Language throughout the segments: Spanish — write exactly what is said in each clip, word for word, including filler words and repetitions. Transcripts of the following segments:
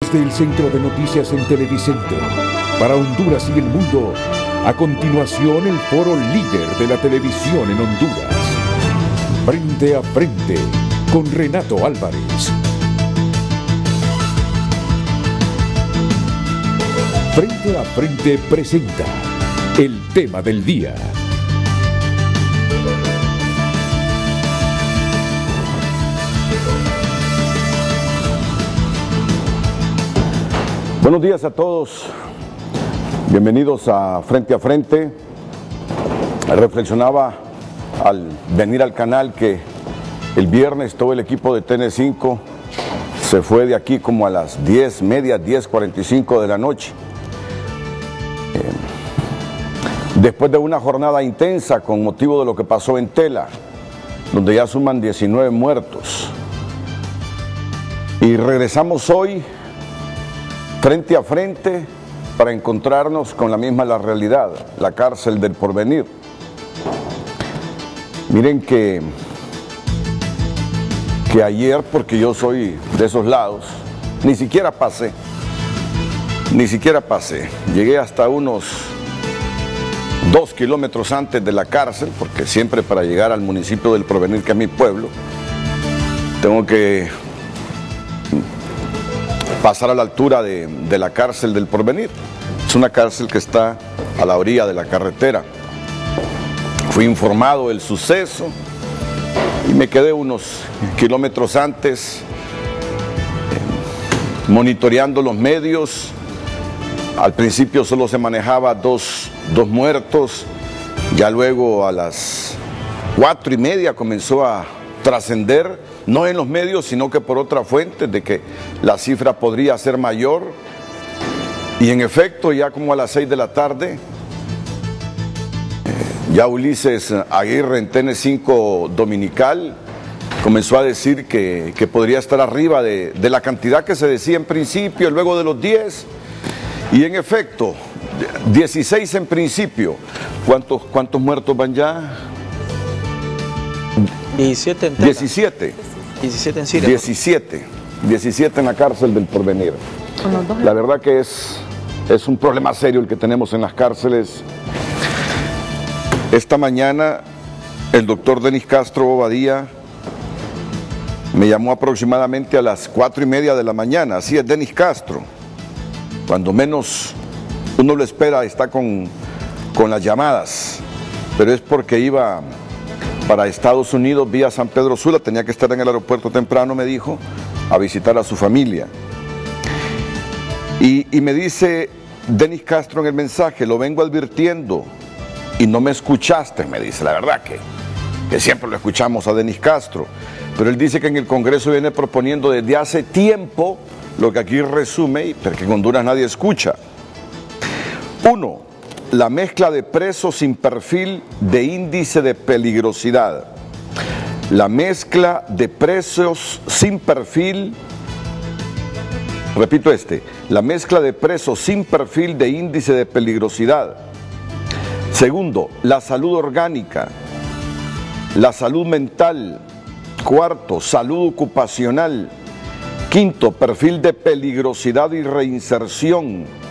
Desde el Centro de Noticias en Televicentro, para Honduras y el mundo, a continuación el foro líder de la televisión en Honduras. Frente a Frente, con Renato Álvarez. Frente a Frente presenta el tema del día. Buenos días a todos, bienvenidos a Frente a Frente. Reflexionaba al venir al canal que el viernes todo el equipo de T N cinco se fue de aquí como a las diez, media, diez cuarenta y cinco de la noche. Eh, después de una jornada intensa con motivo de lo que pasó en Tela, donde ya suman diecinueve muertos. Y regresamos hoy frente a frente para encontrarnos con la misma la realidad, la cárcel del porvenir. Miren que, que ayer, porque yo soy de esos lados, ni siquiera pasé, ni siquiera pasé. Llegué hasta unos dos kilómetros antes de la cárcel, porque siempre para llegar al municipio del Porvenir, que es mi pueblo, tengo que pasar a la altura de, de la cárcel del Porvenir. Es una cárcel que está a la orilla de la carretera. Fui informado del suceso y me quedé unos kilómetros antes eh, monitoreando los medios. Al principio solo se manejaba dos, dos muertos, ya luego a las cuatro y media comenzó a trascender, no en los medios, sino que por otra fuente, de que la cifra podría ser mayor. Y en efecto, ya como a las seis de la tarde, eh, ya Ulises Aguirre en T N cinco Dominical comenzó a decir que, que podría estar arriba de, de la cantidad que se decía en principio, luego de los diez, y en efecto, dieciséis en principio. ¿Cuántos, cuántos muertos van ya? diecisiete en Tela. diecisiete. diecisiete en Siria. diecisiete. diecisiete en la cárcel del Porvenir. La verdad que es, es un problema serio el que tenemos en las cárceles. Esta mañana el doctor Denis Castro Bobadilla me llamó aproximadamente a las cuatro y media de la mañana. Así es, Denis Castro. Cuando menos uno lo espera, está con, con las llamadas. Pero es porque iba para Estados Unidos vía San Pedro Sula, tenía que estar en el aeropuerto temprano, me dijo, a visitar a su familia. Y, y me dice Denis Castro en el mensaje: lo vengo advirtiendo y no me escuchaste, me dice. La verdad que, que siempre lo escuchamos a Denis Castro, pero él dice que en el Congreso viene proponiendo desde hace tiempo lo que aquí resume, pero que en Honduras nadie escucha. Uno, la mezcla de presos sin perfil de índice de peligrosidad. La mezcla de presos sin perfil, repito este, la mezcla de presos sin perfil de índice de peligrosidad. Segundo, la salud orgánica, la salud mental. Cuarto, salud ocupacional. Quinto, perfil de peligrosidad y reinserción.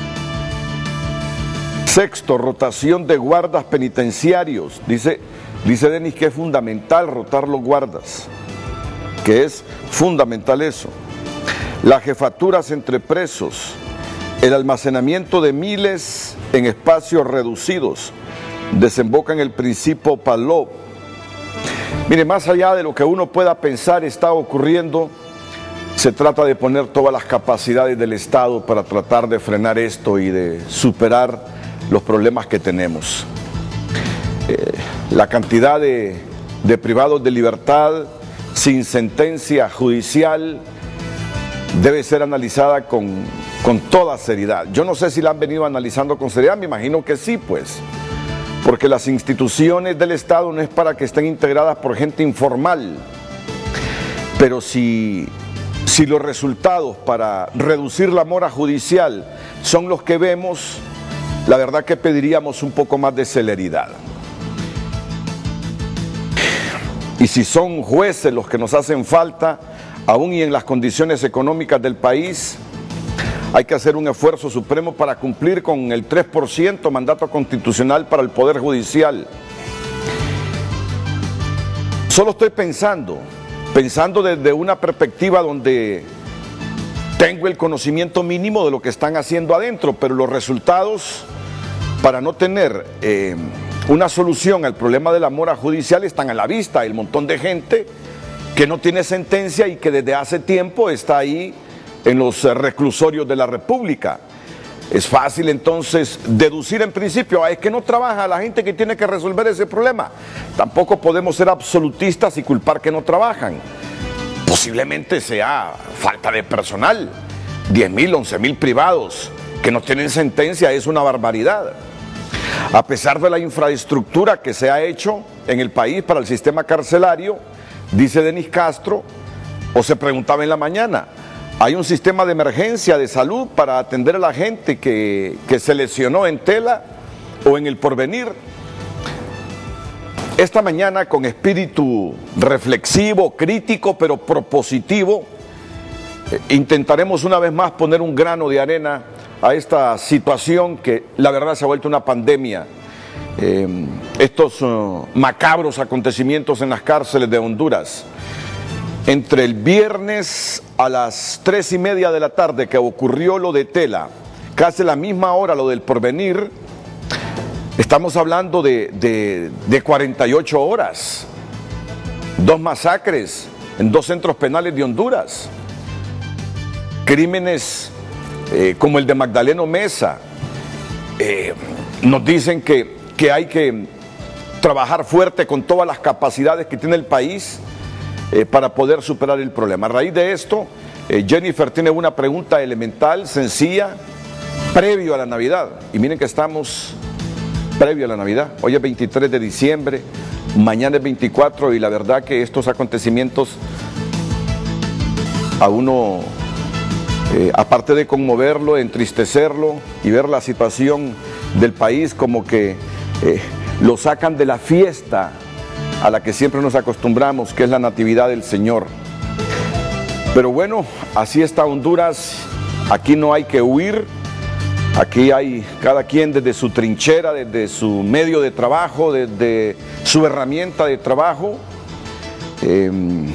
Sexto, rotación de guardas penitenciarios. Dice, dice Denis que es fundamental rotar los guardas, que es fundamental eso. Las jefaturas entre presos, el almacenamiento de miles en espacios reducidos, desemboca en el principio Palop. Mire, más allá de lo que uno pueda pensar está ocurriendo, se trata de poner todas las capacidades del Estado para tratar de frenar esto y de superar los problemas que tenemos. Eh, la cantidad de, de privados de libertad sin sentencia judicial debe ser analizada con, con toda seriedad. Yo no sé si la han venido analizando con seriedad, me imagino que sí, pues, porque las instituciones del Estado no es para que estén integradas por gente informal, pero si, si los resultados para reducir la mora judicial son los que vemos, la verdad que pediríamos un poco más de celeridad. Y si son jueces los que nos hacen falta, aún y en las condiciones económicas del país, hay que hacer un esfuerzo supremo para cumplir con el tres por ciento mandato constitucional para el Poder Judicial. Solo estoy pensando, pensando desde una perspectiva donde tengo el conocimiento mínimo de lo que están haciendo adentro, pero los resultados, para no tener eh, una solución al problema de la mora judicial, están a la vista. Hay un montón de gente que no tiene sentencia y que desde hace tiempo está ahí en los reclusorios de la República. Es fácil entonces deducir en principio, ah, es que no trabaja la gente que tiene que resolver ese problema. Tampoco podemos ser absolutistas y culpar que no trabajan. Posiblemente sea falta de personal. diez mil, once mil privados que no tienen sentencia es una barbaridad. A pesar de la infraestructura que se ha hecho en el país para el sistema carcelario, dice Denis Castro, o se preguntaba en la mañana, hay un sistema de emergencia de salud para atender a la gente que, que se lesionó en Tela o en El Porvenir. Esta mañana, con espíritu reflexivo, crítico, pero propositivo, eh, intentaremos una vez más poner un grano de arena a esta situación que la verdad se ha vuelto una pandemia. Eh, estos uh, macabros acontecimientos en las cárceles de Honduras. Entre el viernes a las tres y media de la tarde que ocurrió lo de Tela, casi la misma hora lo del Porvenir, estamos hablando de, de, de cuarenta y ocho horas, dos masacres en dos centros penales de Honduras, crímenes eh, como el de Magdaleno Mesa. Eh, nos dicen que, que hay que trabajar fuerte con todas las capacidades que tiene el país eh, para poder superar el problema. A raíz de esto, eh, Jennifer tiene una pregunta elemental, sencilla, previo a la Navidad. Y miren que estamos previo a la Navidad. Hoy es veintitrés de diciembre, mañana es veinticuatro, y la verdad que estos acontecimientos a uno, eh, aparte de conmoverlo, entristecerlo y ver la situación del país, como que eh, lo sacan de la fiesta a la que siempre nos acostumbramos, que es la Natividad del Señor. Pero bueno, así está Honduras. Aquí no hay que huir. Aquí hay cada quien desde su trinchera, desde su medio de trabajo, desde su herramienta de trabajo, eh,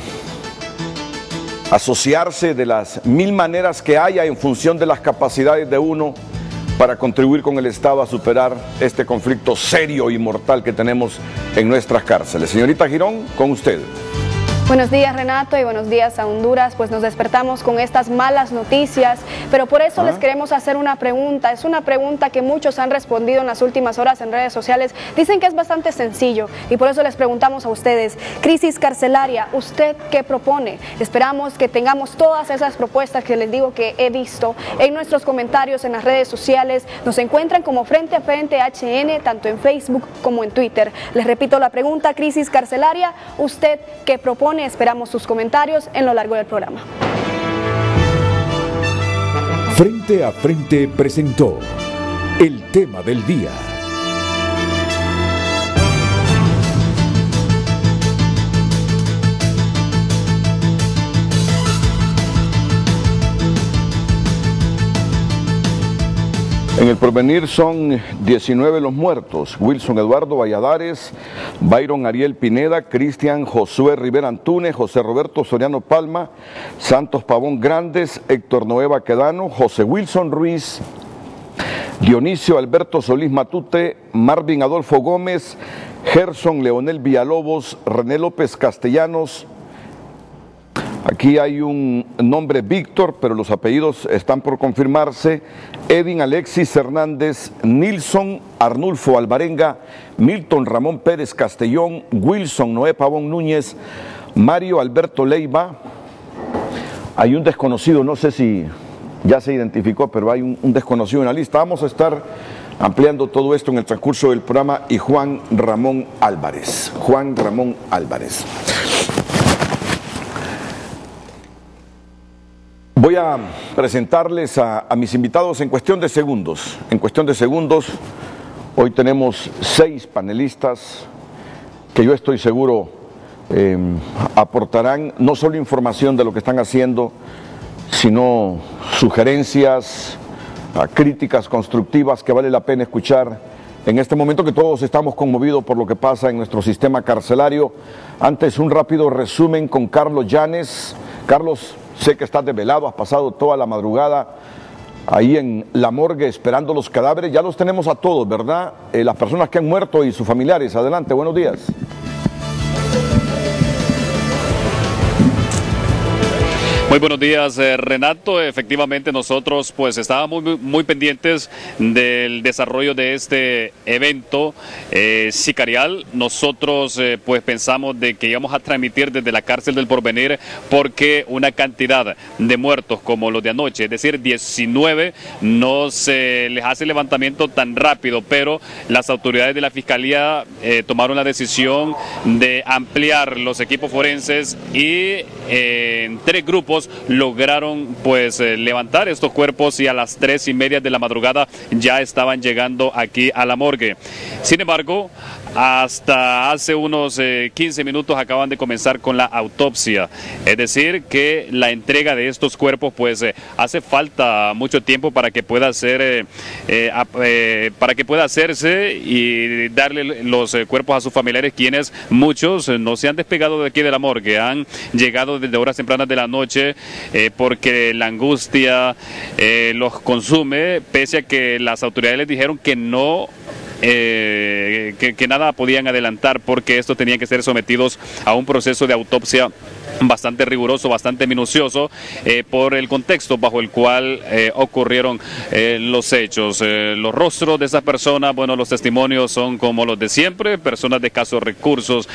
asociarse de las mil maneras que haya en función de las capacidades de uno para contribuir con el Estado a superar este conflicto serio y mortal que tenemos en nuestras cárceles. Señorita Girón, con usted. Buenos días, Renato, y buenos días a Honduras. Pues nos despertamos con estas malas noticias, pero por eso ¿Ah? les queremos hacer una pregunta. Es una pregunta que muchos han respondido en las últimas horas en redes sociales. Dicen que es bastante sencillo y por eso les preguntamos a ustedes. Crisis carcelaria, ¿usted qué propone? Esperamos que tengamos todas esas propuestas que les digo que he visto en nuestros comentarios en las redes sociales. Nos encuentran como Frente a Frente H N, tanto en Facebook como en Twitter. Les repito la pregunta, crisis carcelaria, ¿usted qué propone? Esperamos sus comentarios en lo largo del programa. Frente a Frente presentó el tema del día. En El Porvenir son diecinueve los muertos: Wilson Eduardo Valladares, Byron Ariel Pineda, Cristian Josué Rivera Antúnez, José Roberto Soriano Palma, Santos Pavón Grandes, Héctor Noé Baquedano, José Wilson Ruiz, Dionisio Alberto Solís Matute, Marvin Adolfo Gómez, Gerson Leonel Villalobos, René López Castellanos. Aquí hay un nombre Víctor, pero los apellidos están por confirmarse: Edwin Alexis Hernández, Nilson Arnulfo Alvarenga, Milton Ramón Pérez Castellón, Wilson Noé Pavón Núñez, Mario Alberto Leiva. Hay un desconocido, no sé si ya se identificó, pero hay un, un desconocido en la lista. Vamos a estar ampliando todo esto en el transcurso del programa. Y Juan Ramón Álvarez, Juan Ramón Álvarez. Voy a presentarles a, a mis invitados en cuestión de segundos. En cuestión de segundos, hoy tenemos seis panelistas que yo estoy seguro eh, aportarán no solo información de lo que están haciendo sino sugerencias, críticas constructivas que vale la pena escuchar en este momento que todos estamos conmovidos por lo que pasa en nuestro sistema carcelario. Antes, un rápido resumen con Carlos Llanes. Carlos, sé que estás desvelado, has pasado toda la madrugada ahí en la morgue esperando los cadáveres. Ya los tenemos a todos, ¿verdad? Eh, las personas que han muerto y sus familiares. Adelante, buenos días. Muy buenos días, eh, Renato. Efectivamente, nosotros pues estábamos muy, muy pendientes del desarrollo de este evento eh, sicarial. Nosotros eh, pues pensamos de que íbamos a transmitir desde la cárcel del Porvenir, porque una cantidad de muertos como los de anoche, es decir, diecinueve, no se les hace levantamiento tan rápido, pero las autoridades de la Fiscalía eh, tomaron la decisión de ampliar los equipos forenses y eh, en tres grupos lograron pues eh, levantar estos cuerpos, y a las tres y media de la madrugada ya estaban llegando aquí a la morgue. Sin embargo, hasta hace unos eh, quince minutos acaban de comenzar con la autopsia, es decir, que la entrega de estos cuerpos pues eh, hace falta mucho tiempo para que pueda ser eh, eh, eh, para que pueda hacerse y darle los eh, cuerpos a sus familiares, quienes muchos eh, no se han despegado de aquí de la morgue, han llegado desde horas tempranas de la noche eh, porque la angustia eh, los consume, pese a que las autoridades les dijeron que no Eh, que, que nada podían adelantar, porque estos tenían que ser sometidos a un proceso de autopsia bastante riguroso, bastante minucioso, eh, por el contexto bajo el cual eh, ocurrieron eh, los hechos. Eh, los rostros de esas personas, bueno, los testimonios son como los de siempre, personas de escasos recursos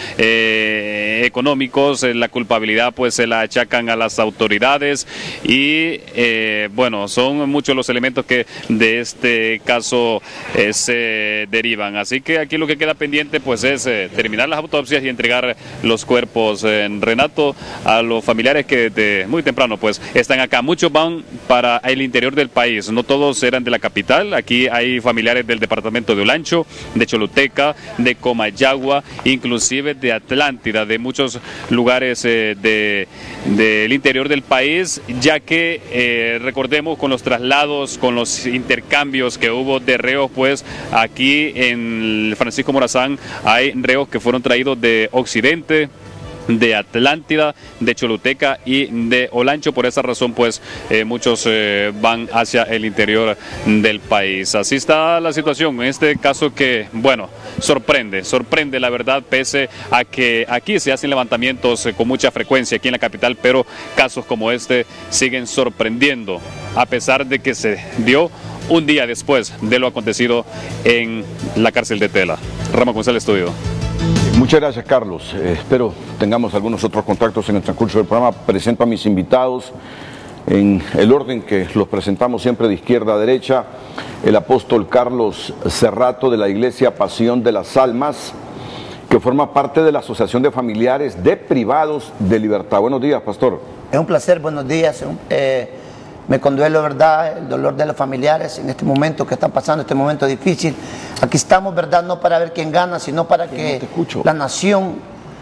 eh, económicos. Eh, la culpabilidad pues se la achacan a las autoridades y eh, bueno, son muchos los elementos que de este caso eh, se derivan. Así que aquí lo que queda pendiente pues es eh, terminar las autopsias y entregar los cuerpos en eh, Renato a los familiares que desde muy temprano pues están acá. Muchos van para el interior del país, no todos eran de la capital. Aquí hay familiares del departamento de Olancho, de Choluteca, de Comayagua, inclusive de Atlántida, de muchos lugares eh, de, del interior del país, ya que eh, recordemos con los traslados, con los intercambios que hubo de reos, pues aquí en Francisco Morazán hay reos que fueron traídos de Occidente, de Atlántida, de Choluteca y de Olancho. Por esa razón pues eh, muchos eh, van hacia el interior del país. Así está la situación en este caso, que bueno, sorprende, sorprende la verdad, pese a que aquí se hacen levantamientos eh, con mucha frecuencia aquí en la capital, pero casos como este siguen sorprendiendo, a pesar de que se dio un día después de lo acontecido en la cárcel de Tela. Ramón González, estudio. Muchas gracias, Carlos. Eh, espero tengamos algunos otros contactos en el transcurso del programa. Presento a mis invitados en el orden que los presentamos siempre, de izquierda a derecha. El apóstol Carlos Cerrato, de la Iglesia Pasión de las Almas, que forma parte de la Asociación de Familiares de Privados de Libertad. Buenos días, pastor. Es un placer, buenos días. Eh, me conduelo, ¿verdad?, el dolor de los familiares en este momento que están pasando, este momento difícil. Aquí estamos, ¿verdad?, no para ver quién gana, sino para que la nación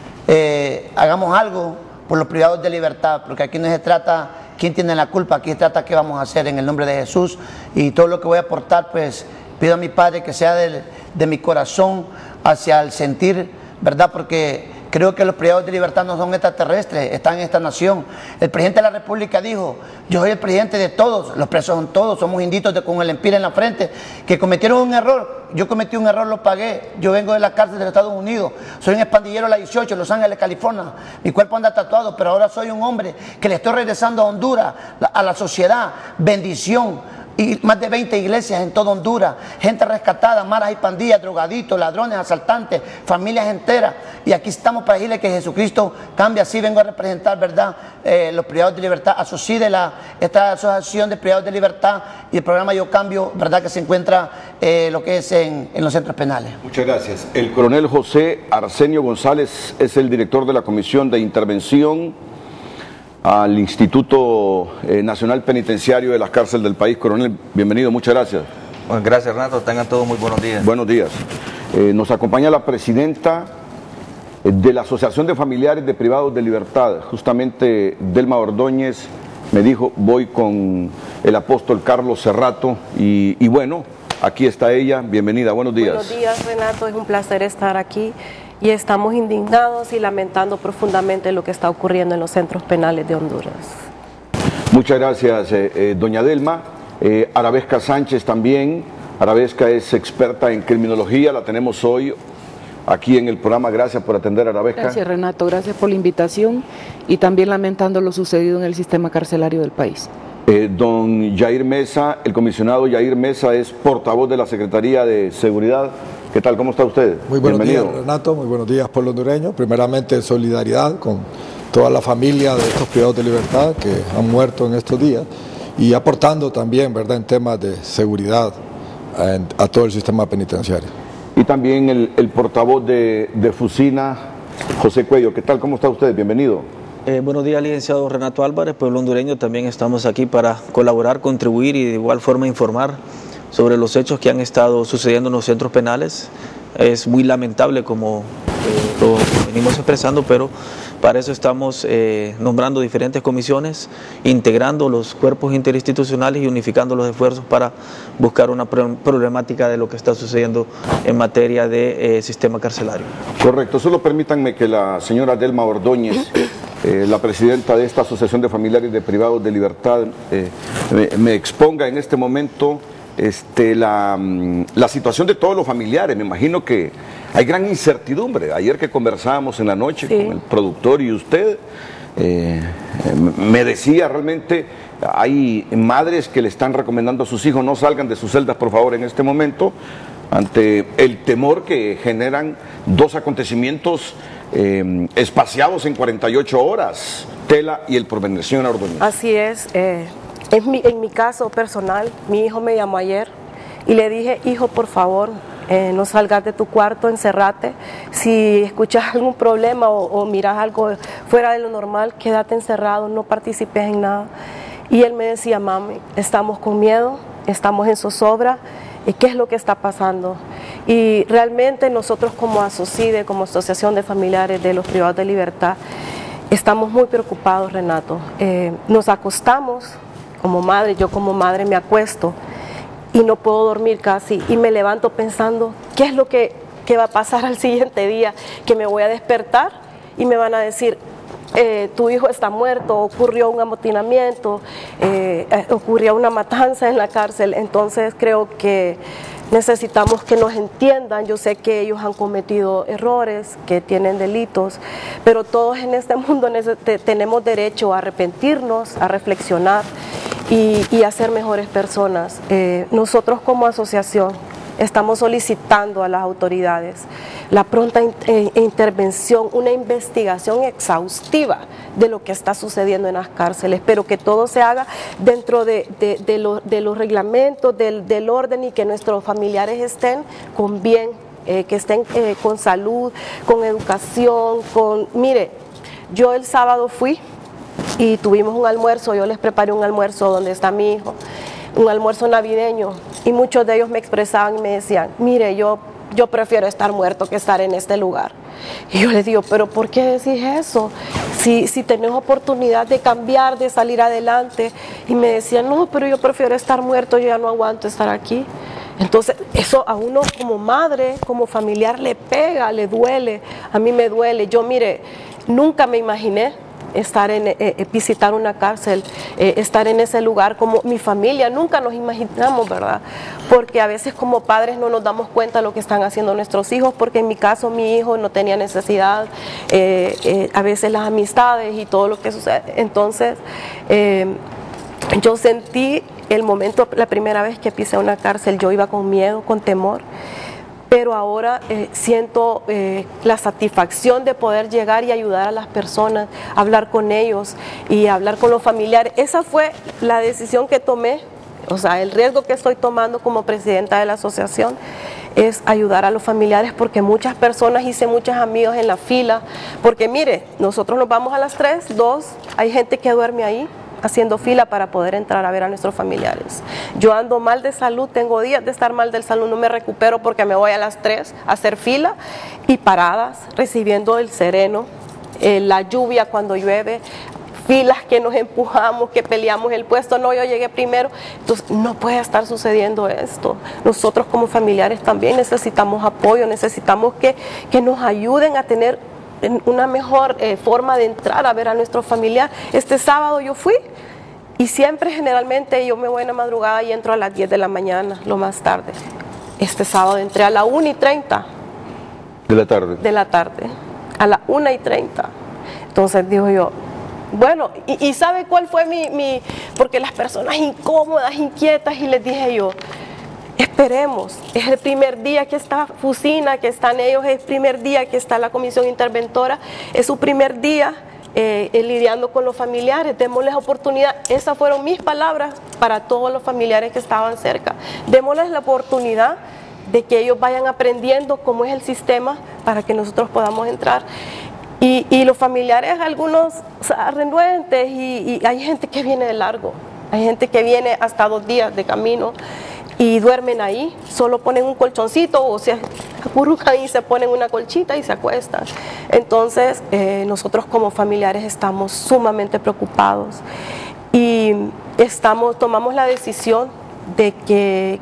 eh, hagamos algo por los privados de libertad, porque aquí no se trata quién tiene la culpa, aquí se trata qué vamos a hacer en el nombre de Jesús. Y todo lo que voy a aportar, pues pido a mi Padre que sea de, de mi corazón hacia el sentir, ¿verdad?, porque creo que los privados de libertad no son extraterrestres, están en esta nación. El presidente de la República dijo: yo soy el presidente de todos, los presos son todos, somos inditos de, con el empire en la frente, que cometieron un error. Yo cometí un error, lo pagué. Yo vengo de la cárcel de los Estados Unidos, soy un expandillero de la dieciocho, Los Ángeles, California. Mi cuerpo anda tatuado, pero ahora soy un hombre que le estoy regresando a Honduras, a la sociedad, bendición. Y más de veinte iglesias en toda Honduras, gente rescatada, maras y pandillas, drogaditos, ladrones, asaltantes, familias enteras. Y aquí estamos para decirle que Jesucristo cambia. Así vengo a representar, ¿verdad?, eh, los privados de libertad. Asocide la, esta asociación de privados de libertad y el programa Yo Cambio, ¿verdad?, que se encuentra eh, lo que es en, en los centros penales. Muchas gracias. El coronel José Arsenio González es el director de la Comisión de Intervención al Instituto eh, Nacional Penitenciario de las Cárceles del país. Coronel, bienvenido, muchas gracias. Bueno, gracias, Renato, tengan todos muy buenos días. Buenos días. Eh, nos acompaña la presidenta de la Asociación de Familiares de Privados de Libertad, justamente Delma Ordóñez, me dijo, voy con el apóstol Carlos Cerrato y, y bueno, aquí está ella, bienvenida, buenos días. Buenos días, Renato, es un placer estar aquí y estamos indignados y lamentando profundamente lo que está ocurriendo en los centros penales de Honduras. Muchas gracias, eh, eh, doña Delma. Eh, Arabesca Sánchez también, Arabesca es experta en criminología, la tenemos hoy aquí en el programa. Gracias por atender, Arabesca. Gracias, Renato, gracias por la invitación y también lamentando lo sucedido en el sistema carcelario del país. Eh, don Yair Mesa, el comisionado Yair Mesa es portavoz de la Secretaría de Seguridad. ¿Qué tal? ¿Cómo está usted? Muy buenos Bienvenido. días, Renato, muy buenos días, pueblo hondureño. Primeramente, solidaridad con toda la familia de estos privados de libertad que han muerto en estos días y aportando también, ¿verdad?, en temas de seguridad a, a todo el sistema penitenciario. Y también el, el portavoz de, de Fusina, José Cuello. ¿Qué tal? ¿Cómo está usted? Bienvenido. Eh, buenos días, licenciado Renato Álvarez, pueblo hondureño. También estamos aquí para colaborar, contribuir y de igual forma informar sobre los hechos que han estado sucediendo en los centros penales. Es muy lamentable como eh, lo venimos expresando, pero para eso estamos eh, nombrando diferentes comisiones, integrando los cuerpos interinstitucionales y unificando los esfuerzos para buscar una problemática de lo que está sucediendo en materia de eh, sistema carcelario. Correcto, solo permítanme que la señora Delma Ordóñez, eh, la presidenta de esta Asociación de Familiares de Privados de Libertad, eh, me, me exponga en este momento Este, la, la situación de todos los familiares. Me imagino que hay gran incertidumbre. Ayer que conversábamos en la noche sí. con el productor y usted, eh, me decía realmente, hay madres que le están recomendando a sus hijos no salgan de sus celdas por favor en este momento, ante el temor que generan dos acontecimientos eh, espaciados en cuarenta y ocho horas, Tela y El Porvenir. Señora Ordóñez. Así es. Eh... En mi, en mi caso personal, mi hijo me llamó ayer y le dije, hijo, por favor, eh, no salgas de tu cuarto, encerrate. Si escuchas algún problema o, o miras algo fuera de lo normal, quédate encerrado, no participes en nada. Y él me decía, mami, estamos con miedo, estamos en zozobra, ¿y qué es lo que está pasando? Y realmente nosotros como ASOCIDE, como Asociación de Familiares de los Privados de Libertad, estamos muy preocupados, Renato. Eh, nos acostamos. Como madre, yo como madre me acuesto y no puedo dormir casi y me levanto pensando qué es lo que, que va a pasar al siguiente día, que me voy a despertar y me van a decir, eh, tu hijo está muerto, ocurrió un amotinamiento, eh, ocurrió una matanza en la cárcel. Entonces creo que necesitamos que nos entiendan. Yo sé que ellos han cometido errores, que tienen delitos, pero todos en este mundo tenemos derecho a arrepentirnos, a reflexionar y, y a ser mejores personas. Eh, nosotros como asociación estamos solicitando a las autoridades la pronta in, eh, intervención, una investigación exhaustiva de lo que está sucediendo en las cárceles, pero que todo se haga dentro de, de, de, lo, de los reglamentos, del, del orden, y que nuestros familiares estén con bien, eh, que estén eh, con salud, con educación, con... Mire, yo el sábado fui y tuvimos un almuerzo, yo les preparé un almuerzo donde está mi hijo, un almuerzo navideño, y muchos de ellos me expresaban y me decían, mire, yo, yo prefiero estar muerto que estar en este lugar. Y yo les digo, pero ¿por qué decís eso? Si, si tenés oportunidad de cambiar, de salir adelante. Y me decían, no, pero yo prefiero estar muerto, yo ya no aguanto estar aquí. Entonces, eso a uno como madre, como familiar, le pega, le duele. A mí me duele. Yo, mire, nunca me imaginé estar en, eh, visitar una cárcel, eh, estar en ese lugar como mi familia, nunca nos imaginamos, ¿verdad? Porque a veces como padres no nos damos cuenta de lo que están haciendo nuestros hijos, porque en mi caso mi hijo no tenía necesidad, eh, eh, a veces las amistades y todo lo que sucede. Entonces, eh, yo sentí el momento, la primera vez que pisé una cárcel, yo iba con miedo, con temor, pero ahora eh, siento eh, la satisfacción de poder llegar y ayudar a las personas, hablar con ellos y hablar con los familiares. Esa fue la decisión que tomé, o sea, el riesgo que estoy tomando como presidenta de la asociación es ayudar a los familiares, porque muchas personas, hice muchos amigos en la fila, porque mire, nosotros nos vamos a las tres, dos, hay gente que duerme ahí, haciendo fila para poder entrar a ver a nuestros familiares. Yo ando mal de salud, tengo días de estar mal de salud, no me recupero porque me voy a las tres a hacer fila y paradas, recibiendo el sereno, eh, la lluvia cuando llueve, filas que nos empujamos, que peleamos el puesto, no, yo llegué primero. Entonces no puede estar sucediendo esto. Nosotros como familiares también necesitamos apoyo, necesitamos que, que nos ayuden a tener una mejor eh, forma de entrar a ver a nuestro familiar. Este sábado yo fui y siempre generalmente yo me voy en la madrugada y entro a las diez de la mañana, lo más tarde. Este sábado entré a la una y treinta de la tarde. De la tarde, a la una y treinta. Entonces digo yo, bueno, y, y ¿sabe cuál fue mi, mi...? Porque las personas incómodas, inquietas, y les dije yo, esperemos, es el primer día que está Fusina, que están ellos, es el primer día que está la comisión interventora, es su primer día eh, eh, lidiando con los familiares, démosles oportunidad. Esas fueron mis palabras para todos los familiares que estaban cerca. Démosles la oportunidad de que ellos vayan aprendiendo cómo es el sistema para que nosotros podamos entrar. Y, y los familiares, algunos o sea, renuentes, y, y hay gente que viene de largo, hay gente que viene hasta dos días de camino y duermen ahí, solo ponen un colchoncito o se acurrucan y se ponen una colchita y se acuestan. Entonces eh, nosotros como familiares estamos sumamente preocupados y estamos, tomamos la decisión de que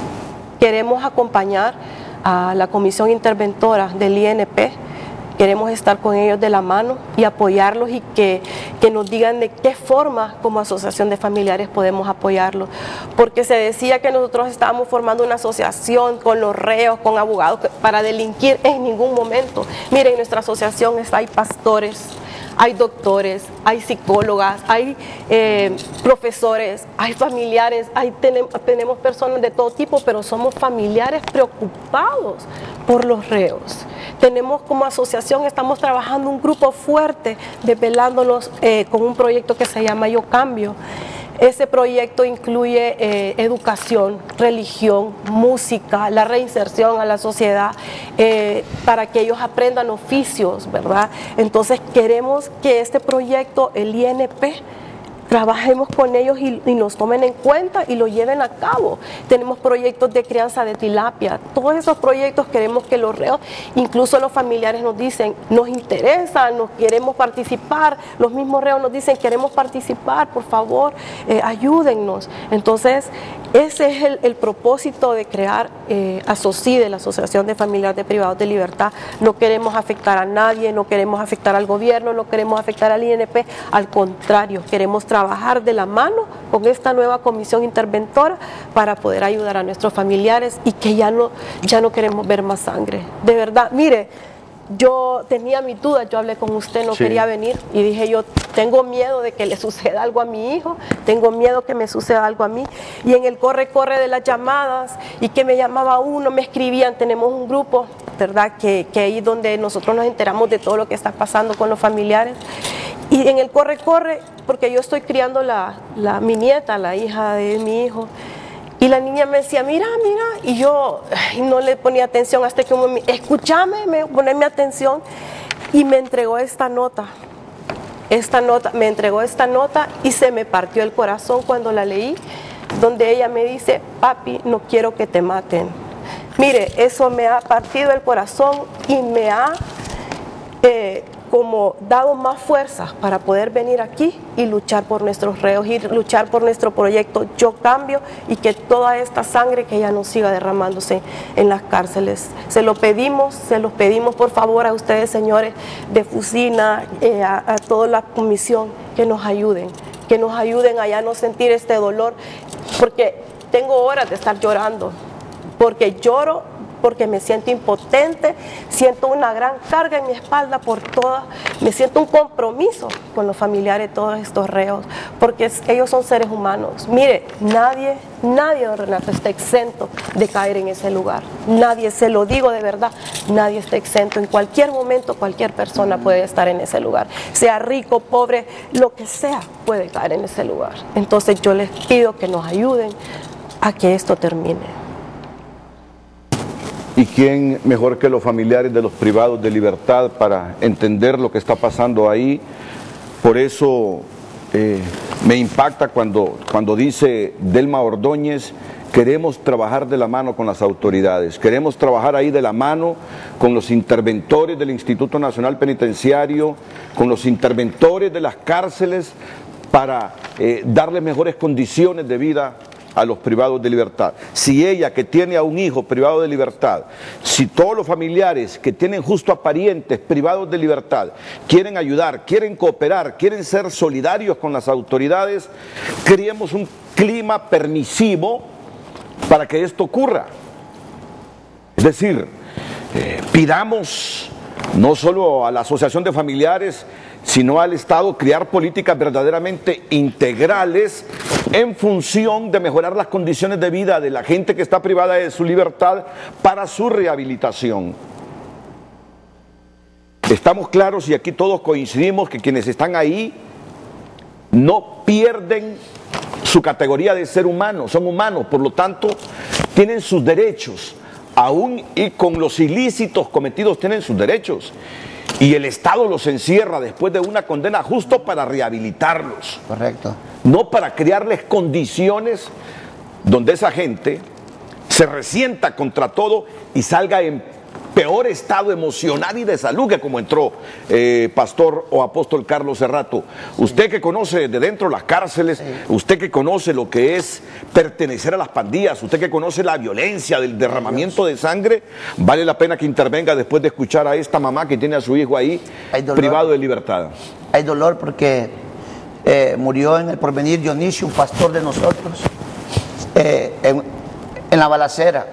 queremos acompañar a la comisión interventora del I N P. Queremos estar con ellos de la mano y apoyarlos y que, que nos digan de qué forma como asociación de familiares podemos apoyarlos. Porque se decía que nosotros estábamos formando una asociación con los reos, con abogados para delinquir. En ningún momento. Miren, en nuestra asociación está, hay pastores, hay doctores, hay psicólogas, hay eh, profesores, hay familiares, hay, tenemos, tenemos personas de todo tipo, pero somos familiares preocupados por los reos. Tenemos como asociación, estamos trabajando un grupo fuerte, desvelándonos eh, con un proyecto que se llama Yo Cambio. Ese proyecto incluye eh, educación, religión, música, la reinserción a la sociedad, eh, para que ellos aprendan oficios, ¿verdad? Entonces queremos que este proyecto, el I N P, trabajemos con ellos y, y nos tomen en cuenta y lo lleven a cabo. Tenemos proyectos de crianza de tilapia, todos esos proyectos queremos que los reos, incluso los familiares nos dicen, nos interesa, nos queremos participar, los mismos reos nos dicen, queremos participar, por favor, eh, ayúdennos. Entonces, ese es el, el propósito de crear eh, ASOCIDE, la Asociación de Familiares de Privados de Libertad. No queremos afectar a nadie, no queremos afectar al gobierno, no queremos afectar al I N P, al contrario, queremos trabajar de la mano con esta nueva comisión interventora para poder ayudar a nuestros familiares y que ya no, ya no queremos ver más sangre. De verdad, mire, yo tenía mis dudas, yo hablé con usted, no sí. quería venir y dije yo tengo miedo de que le suceda algo a mi hijo, tengo miedo que me suceda algo a mí, y en el corre-corre de las llamadas y que me llamaba uno, me escribían, tenemos un grupo, ¿verdad? Que, que ahí donde nosotros nos enteramos de todo lo que está pasando con los familiares, y en el corre-corre, porque yo estoy criando la, la, mi nieta, la hija de mi hijo, y la niña me decía, mira, mira, y yo ay, no le ponía atención hasta que me, escúchame, me ponerme atención, y me entregó esta nota, esta nota, me entregó esta nota y se me partió el corazón cuando la leí, donde ella me dice, papi, no quiero que te maten. Mire, eso me ha partido el corazón y me ha eh, como dado más fuerza para poder venir aquí y luchar por nuestros reos y luchar por nuestro proyecto Yo Cambio, y que toda esta sangre que ya no siga derramándose en las cárceles. Se lo pedimos, se los pedimos por favor a ustedes, señores de Fusina, eh, a, a toda la comisión, que nos ayuden, que nos ayuden a ya no sentir este dolor, porque tengo horas de estar llorando, porque lloro, porque me siento impotente, siento una gran carga en mi espalda por todas, me siento un compromiso con los familiares de todos estos reos, porque ellos son seres humanos. Mire, nadie, nadie, don Renato, está exento de caer en ese lugar. Nadie, se lo digo de verdad, nadie está exento. En cualquier momento, cualquier persona puede estar en ese lugar. Sea rico, pobre, lo que sea, puede caer en ese lugar. Entonces yo les pido que nos ayuden a que esto termine. ¿Y quién mejor que los familiares de los privados de libertad para entender lo que está pasando ahí? Por eso eh, me impacta cuando, cuando dice Delma Ordóñez queremos trabajar de la mano con las autoridades, queremos trabajar ahí de la mano con los interventores del Instituto Nacional Penitenciario, con los interventores de las cárceles, para eh, darle mejores condiciones de vida a los privados de libertad. Si ella, que tiene a un hijo privado de libertad, si todos los familiares que tienen justo a parientes privados de libertad quieren ayudar, quieren cooperar, quieren ser solidarios con las autoridades, creemos un clima permisivo para que esto ocurra. Es decir, eh, pidamos no solo a la Asociación de Familiares, sino al Estado, crear políticas verdaderamente integrales en función de mejorar las condiciones de vida de la gente que está privada de su libertad para su rehabilitación. Estamos claros y aquí todos coincidimos que quienes están ahí no pierden su categoría de ser humano, son humanos, por lo tanto tienen sus derechos, aún y con los ilícitos cometidos tienen sus derechos. Y el Estado los encierra después de una condena justo para rehabilitarlos. Correcto. No para crearles condiciones donde esa gente se resienta contra todo y salga en peor estado emocional y de salud que como entró, eh, Pastor o Apóstol Carlos Cerrato. Usted que conoce de dentro las cárceles, sí. Usted que conoce lo que es pertenecer a las pandillas, usted que conoce la violencia del derramamiento de sangre, vale la pena que intervenga después de escuchar a esta mamá que tiene a su hijo ahí privado de libertad. Hay dolor porque eh, murió en el Porvenir Dionisio, un pastor de nosotros, eh, en, en la balacera.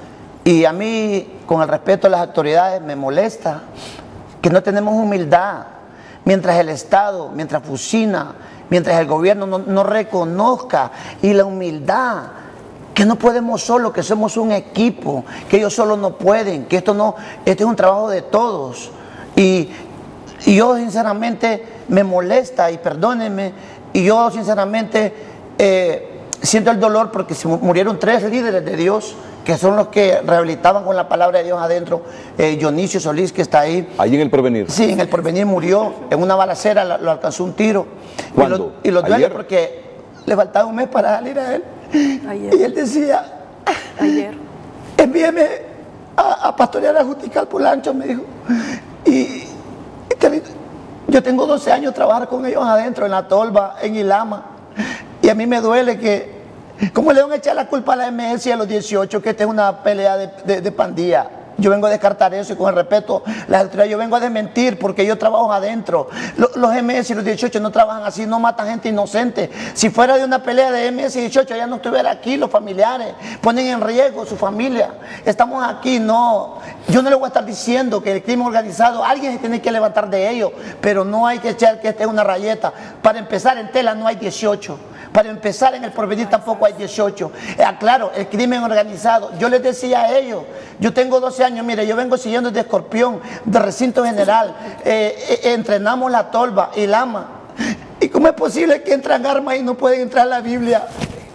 Y a mí, con el respeto a las autoridades, me molesta que no tenemos humildad. Mientras el Estado, mientras Fusina, mientras el gobierno no, no reconozca, y la humildad, que no podemos solos, que somos un equipo, que ellos solos no pueden, que esto no, este es un trabajo de todos. Y, y yo sinceramente me molesta, y perdónenme, y yo sinceramente eh, siento el dolor porque se murieron tres líderes de Dios, que son los que rehabilitaban con la palabra de Dios adentro. eh, Dionisio Solís, que está ahí. Ahí en el Porvenir. Sí, en el Porvenir murió, en una balacera, lo, lo alcanzó un tiro. ¿Cuándo? Y lo, y lo duele ¿Ayer? Porque le faltaba un mes para salir a él. Ayer. Y él decía, Ayer. envíeme a, a pastorear a Justical Pulancho, me dijo. Y, y te, yo tengo doce años trabajar con ellos adentro, en la tolva, en Ilama. Y a mí me duele que ¿cómo le van a echar la culpa a la M S y a los dieciocho que esta es una pelea de, de, de pandilla? Yo vengo a descartar eso y con el respeto, las autoridades, yo vengo a desmentir porque yo trabajo adentro. Los, los M S y los dieciocho no trabajan así, no matan gente inocente. Si fuera de una pelea de M S y dieciocho ya no estuviera aquí, los familiares ponen en riesgo su familia. Estamos aquí, no. Yo no le voy a estar diciendo que el crimen organizado, alguien se tiene que levantar de ello, pero no hay que echar que esta es una rayeta. Para empezar, en Tela no hay dieciocho. Para empezar, en el Porvenir tampoco hay dieciocho. Eh, claro, el crimen organizado. Yo les decía a ellos, yo tengo doce años, mire, yo vengo siguiendo desde Escorpión, de Recinto General. Eh, eh, entrenamos la tolva y lama. ¿Y cómo es posible que entran armas y no pueden entrar la Biblia?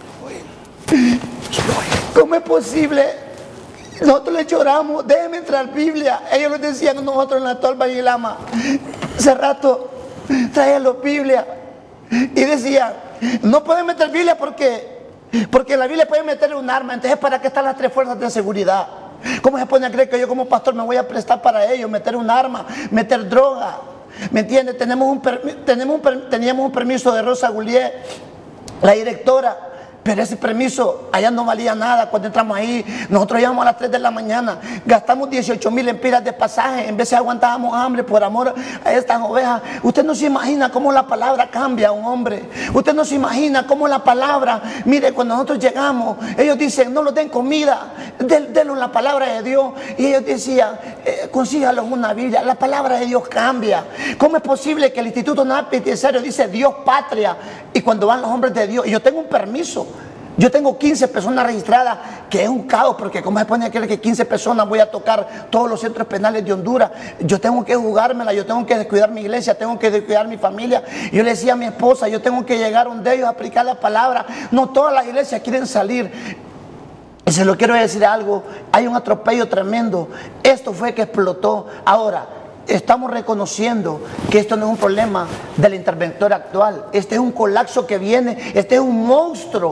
¿Cómo es posible? Nosotros le lloramos, déjenme entrar Biblia. Ellos les decían nosotros en la tolva y lama. Hace rato, tráiganlo Biblia. Y decían, no pueden meter Biblia porque, porque en la Biblia pueden meter un arma. Entonces, ¿para qué están las tres fuerzas de seguridad? ¿Cómo se pone a creer que yo como pastor me voy a prestar para ello? Meter un arma, meter droga. ¿Me entiendes? Tenemos un, tenemos un, teníamos un permiso de Rosa Goulier, la directora. Pero ese permiso allá no valía nada. Cuando entramos ahí, nosotros íbamos a las tres de la mañana, gastamos dieciocho mil empiras de pasaje, en vez de aguantábamos hambre por amor a estas ovejas. Usted no se imagina cómo la palabra cambia a un hombre. Usted no se imagina cómo la palabra, mire, cuando nosotros llegamos, ellos dicen, no nos den comida, denlo la palabra de Dios. Y ellos decían, eh, consígalos una Biblia. La palabra de Dios cambia. ¿Cómo es posible que el Instituto Nacional Penitenciario dice Dios patria? Y cuando van los hombres de Dios, y yo tengo un permiso, yo tengo quince personas registradas, que es un caos, porque cómo se pone a creer que quince personas voy a tocar todos los centros penales de Honduras. Yo tengo que jugármela, yo tengo que descuidar mi iglesia, tengo que descuidar mi familia. Yo le decía a mi esposa, yo tengo que llegar donde ellos a aplicar la palabra. No todas las iglesias quieren salir. Y se lo quiero decir algo, hay un atropello tremendo. Esto fue que explotó. Ahora, estamos reconociendo que esto no es un problema del interventor actual. Este es un colapso que viene, este es un monstruo.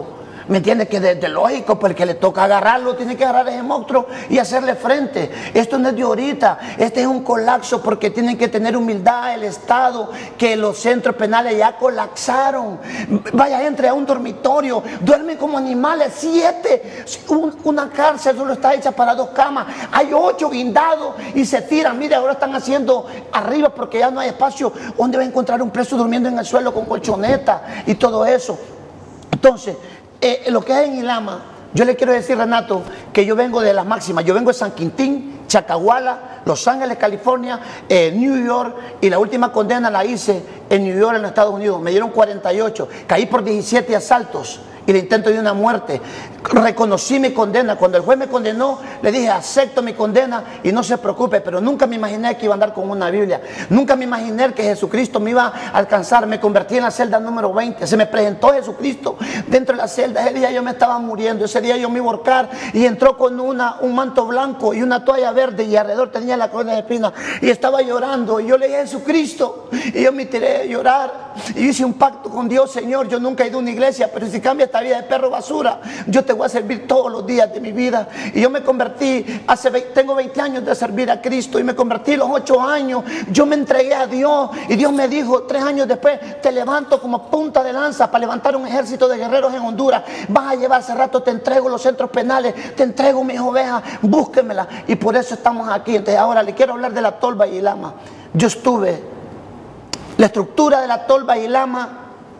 ¿Me entiende? Que desde lógico, porque le toca agarrarlo, tiene que agarrar a ese monstruo y hacerle frente. Esto no es de ahorita, este es un colapso porque tienen que tener humildad el Estado, que los centros penales ya colapsaron. Vaya, entre a un dormitorio, duermen como animales, siete. Un, una cárcel solo está hecha para dos camas, hay ocho guindados y se tiran. Mire, ahora están haciendo arriba porque ya no hay espacio. ¿Dónde va a encontrar un preso durmiendo en el suelo con colchoneta y todo eso? Entonces, eh, lo que hay en Ilama, yo le quiero decir, Renato, que yo vengo de las máximas. Yo vengo de San Quintín, Chacahuala, Los Ángeles, California, eh, New York, y la última condena la hice en New York, en los Estados Unidos. Me dieron cuarenta y ocho, caí por diecisiete asaltos y el intento de una muerte. Reconocí mi condena. Cuando el juez me condenó, le dije, acepto mi condena y no se preocupe, pero nunca me imaginé que iba a andar con una Biblia. Nunca me imaginé que Jesucristo me iba a alcanzar. Me convertí en la celda número veinte. Se me presentó Jesucristo dentro de la celda. Ese día yo me estaba muriendo. Ese día yo me iba a ahorcar y entró con una, un manto blanco y una toalla verde y alrededor tenía la corona de espinas y estaba llorando. Y yo le dije, Jesucristo, y yo me tiré a llorar y hice un pacto con Dios. Señor, yo nunca he ido a una iglesia, pero si cambia esta vida de perro basura, yo te voy a servir todos los días de mi vida. Y yo me convertí, hace tengo veinte años de servir a Cristo y me convertí los ocho años. Yo me entregué a Dios y Dios me dijo, tres años después, te levanto como punta de lanza para levantar un ejército de guerreros en Honduras. Vas a llevar, hace rato te entrego los centros penales, te entrego mis ovejas, búsquenmelas. Y por eso estamos aquí. Entonces ahora le quiero hablar de la Tolva y Ilama. Yo estuve, la estructura de la Tolva y Ilama,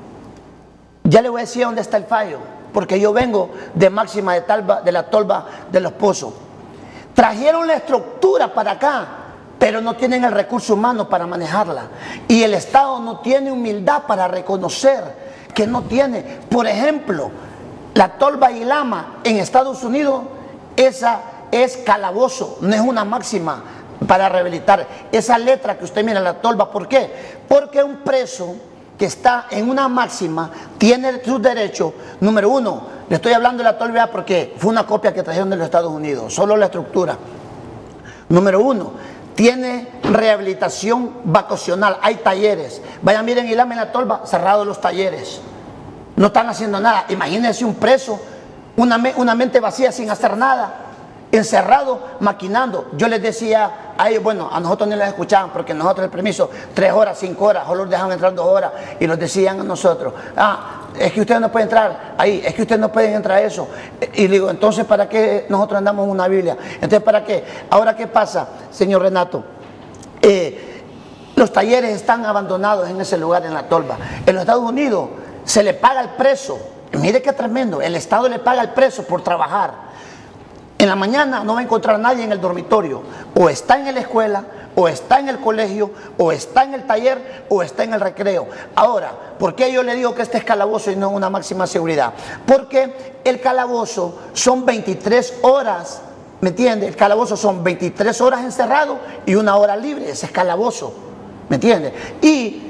ya le voy a decir dónde está el fallo, porque yo vengo de máxima de, talva, de la Tolva de los Pozos. Trajeron la estructura para acá, pero no tienen el recurso humano para manejarla. Y el Estado no tiene humildad para reconocer que no tiene. Por ejemplo, la Tolva y Ilama en Estados Unidos, esa es calabozo, no es una máxima para rehabilitar. Esa letra que usted mira, la Tolva, ¿por qué? Porque un preso que está en una máxima tiene sus derechos. Número uno, le estoy hablando de la Tolva porque fue una copia que trajeron de los Estados Unidos, solo la estructura. Número uno, tiene rehabilitación vacacional, hay talleres. Vayan, miren, Ilama en la Tolva, cerrados los talleres, no están haciendo nada. Imagínense un preso, una, una mente vacía sin hacer nada, encerrado, maquinando. Yo les decía a ellos, bueno, a nosotros no les escuchaban porque nosotros el permiso, tres horas, cinco horas, o los dejaban entrar dos horas y los decían a nosotros, ah, es que ustedes no pueden entrar ahí, es que ustedes no pueden entrar a eso. Y digo, entonces, ¿para qué nosotros andamos en una Biblia? Entonces, ¿para qué? Ahora, ¿qué pasa, señor Renato? Eh, los talleres están abandonados en ese lugar, en la Tolva. En los Estados Unidos se le paga al preso, mire qué tremendo, el Estado le paga al preso por trabajar. En la mañana no va a encontrar a nadie en el dormitorio, o está en la escuela, o está en el colegio, o está en el taller, o está en el recreo. Ahora, ¿por qué yo le digo que este es calabozo y no una máxima seguridad? Porque el calabozo son veintitrés horas, ¿me entiende? El calabozo son veintitrés horas encerrado y una hora libre, ese es calabozo, ¿me entiende? Y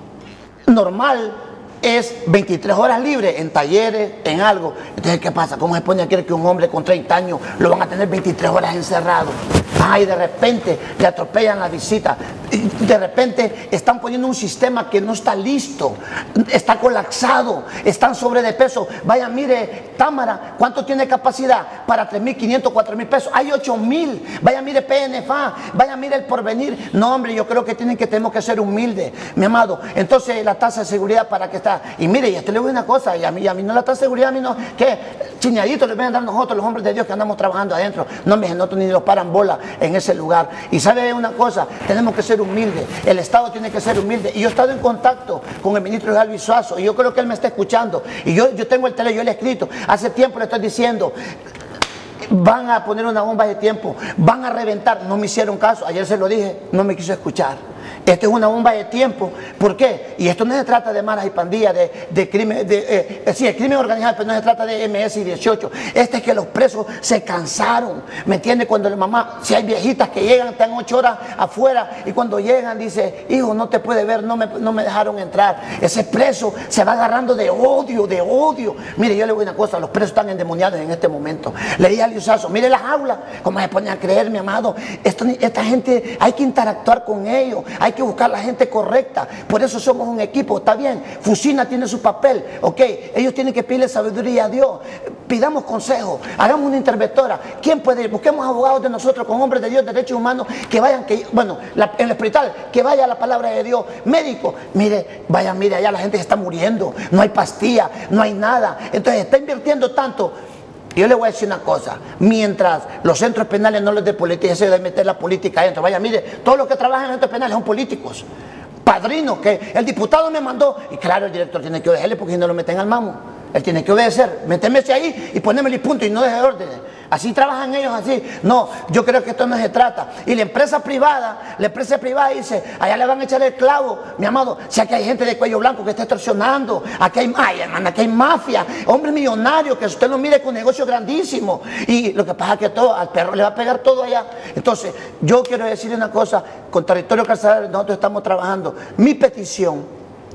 normal es veintitrés horas libres en talleres, en algo. Entonces, ¿qué pasa? ¿Cómo se pone a creer que un hombre con treinta años lo van a tener veintitrés horas encerrado? Ay, de repente le atropellan la visita. De repente están poniendo un sistema que no está listo, está colapsado, están sobre de peso. Vaya, mire, Támara, ¿cuánto tiene capacidad? Para tres mil quinientos, cuatro mil pesos. Hay ocho mil. Vaya, mire, P N F A. Vaya, mire, El Porvenir. No, hombre, yo creo que tienen que, tenemos que ser humildes, mi amado. Entonces, la tasa de seguridad, ¿para qué está? Y mire, y esto le voy a decir una cosa, y a mí, a mí no la tasa de seguridad, a mí no, ¿qué? Chiñaditos les van a dar nosotros, los hombres de Dios que andamos trabajando adentro. No, me nosotros ni los paran bola en ese lugar. Y sabe una cosa, tenemos que ser humildes, el Estado tiene que ser humilde. Y yo he estado en contacto con el ministro Jalvis Suazo, y yo creo que él me está escuchando. Y yo, yo tengo el teléfono, yo le he escrito, hace tiempo le estoy diciendo, van a poner una bomba de tiempo, van a reventar. No me hicieron caso, ayer se lo dije, no me quiso escuchar. Esto es una bomba de tiempo. ¿Por qué? Y esto no se trata de maras y pandillas, de, de crimen, de, eh, sí, el crimen organizado, pero no se trata de M S y dieciocho. Este es que los presos se cansaron. ¿Me entiende? Cuando la mamá, si hay viejitas que llegan, están ocho horas afuera, y cuando llegan dice, hijo, no te puede ver, no me, no me dejaron entrar. Ese preso se va agarrando de odio, de odio. Mire, yo le voy a una cosa, los presos están endemoniados en este momento. Le dije a Liusazo, mire las aulas, cómo se ponen a creer, mi amado. Esto, esta gente, hay que interactuar con ellos, hay hay que buscar la gente correcta. Por eso somos un equipo, está bien. Fusina tiene su papel, ok. Ellos tienen que pedirle sabiduría a Dios. Pidamos consejo, hagamos una interventora. ¿Quién puede ir? Busquemos abogados de nosotros con hombres de Dios, derechos humanos, que vayan, que, bueno, la, en el espiritual, que vaya a la palabra de Dios. Médico, mire, vaya, mire, allá la gente se está muriendo, no hay pastilla, no hay nada. Entonces está invirtiendo tanto. Yo le voy a decir una cosa, mientras los centros penales no les dé política, se debe meter la política adentro. Vaya, mire, todos los que trabajan en los centros penales son políticos. Padrinos, que el diputado me mandó, y claro, el director tiene que obedecerle porque si no lo meten al mamo. Él tiene que obedecer, meterme ahí y ponerme el punto y no deje órdenes. Así trabajan ellos, así. No, yo creo que esto no se trata. Y la empresa privada, la empresa privada dice, allá le van a echar el clavo, mi amado. Si aquí hay gente de cuello blanco que está extorsionando, aquí hay, ay, hermana, aquí hay mafia, hombres millonarios que usted lo mire con negocios grandísimos. Y lo que pasa es que todo, al perro le va a pegar todo allá. Entonces, yo quiero decirle una cosa, con Territorio Carcelario nosotros estamos trabajando. Mi petición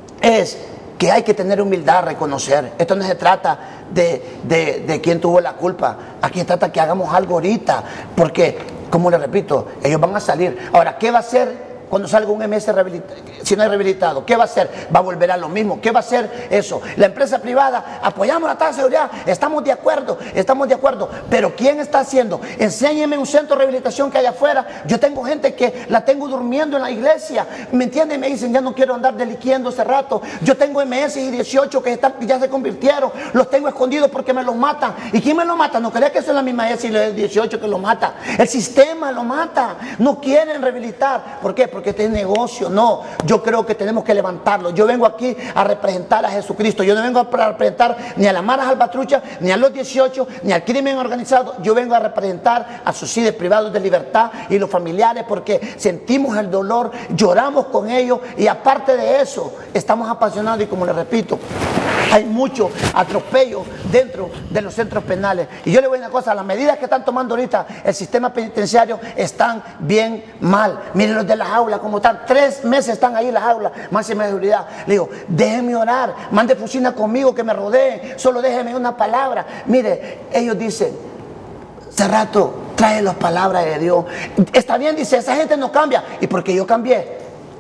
es que hay que tener humildad, reconocer. Esto no se trata de, de, de quién tuvo la culpa. Aquí se trata que hagamos algo ahorita. Porque, como le repito, ellos van a salir. Ahora, ¿qué va a hacer cuando salga un M S rehabilitado? Si no es rehabilitado, ¿qué va a hacer? Va a volver a lo mismo. ¿Qué va a hacer eso? La empresa privada, apoyamos la tasa de seguridad, estamos de acuerdo, estamos de acuerdo. Pero ¿quién está haciendo? Enséñeme un centro de rehabilitación que hay afuera. Yo tengo gente que la tengo durmiendo en la iglesia. ¿Me entienden? Me dicen, ya no quiero andar delinquiendo hace rato. Yo tengo M S y dieciocho que están, ya se convirtieron. Los tengo escondidos porque me los matan. ¿Y quién me lo mata? No crea que eso es la misma M S y el dieciocho que lo mata. El sistema lo mata. No quieren rehabilitar. ¿Por qué? Porque este es negocio. No, yo creo que tenemos que levantarlo. Yo vengo aquí a representar a Jesucristo. Yo no vengo a representar ni a las maras albatruchas, ni a los dieciocho, ni al crimen organizado. Yo vengo a representar a sus hijos privados de libertad y los familiares, porque sentimos el dolor, lloramos con ellos y aparte de eso, estamos apasionados y como les repito, hay mucho atropello dentro de los centros penales. Y yo le voy a decir una cosa, las medidas que están tomando ahorita el sistema penitenciario están bien mal. Miren los de las aulas, como están, tres meses están ahí en las aulas, máxima seguridad. Le digo, déjenme orar, mande Fusina conmigo, que me rodeen, solo déjenme una palabra. Mire, ellos dicen, hace rato, trae las palabras de Dios. Está bien, dice, esa gente no cambia. ¿Y por qué yo cambié?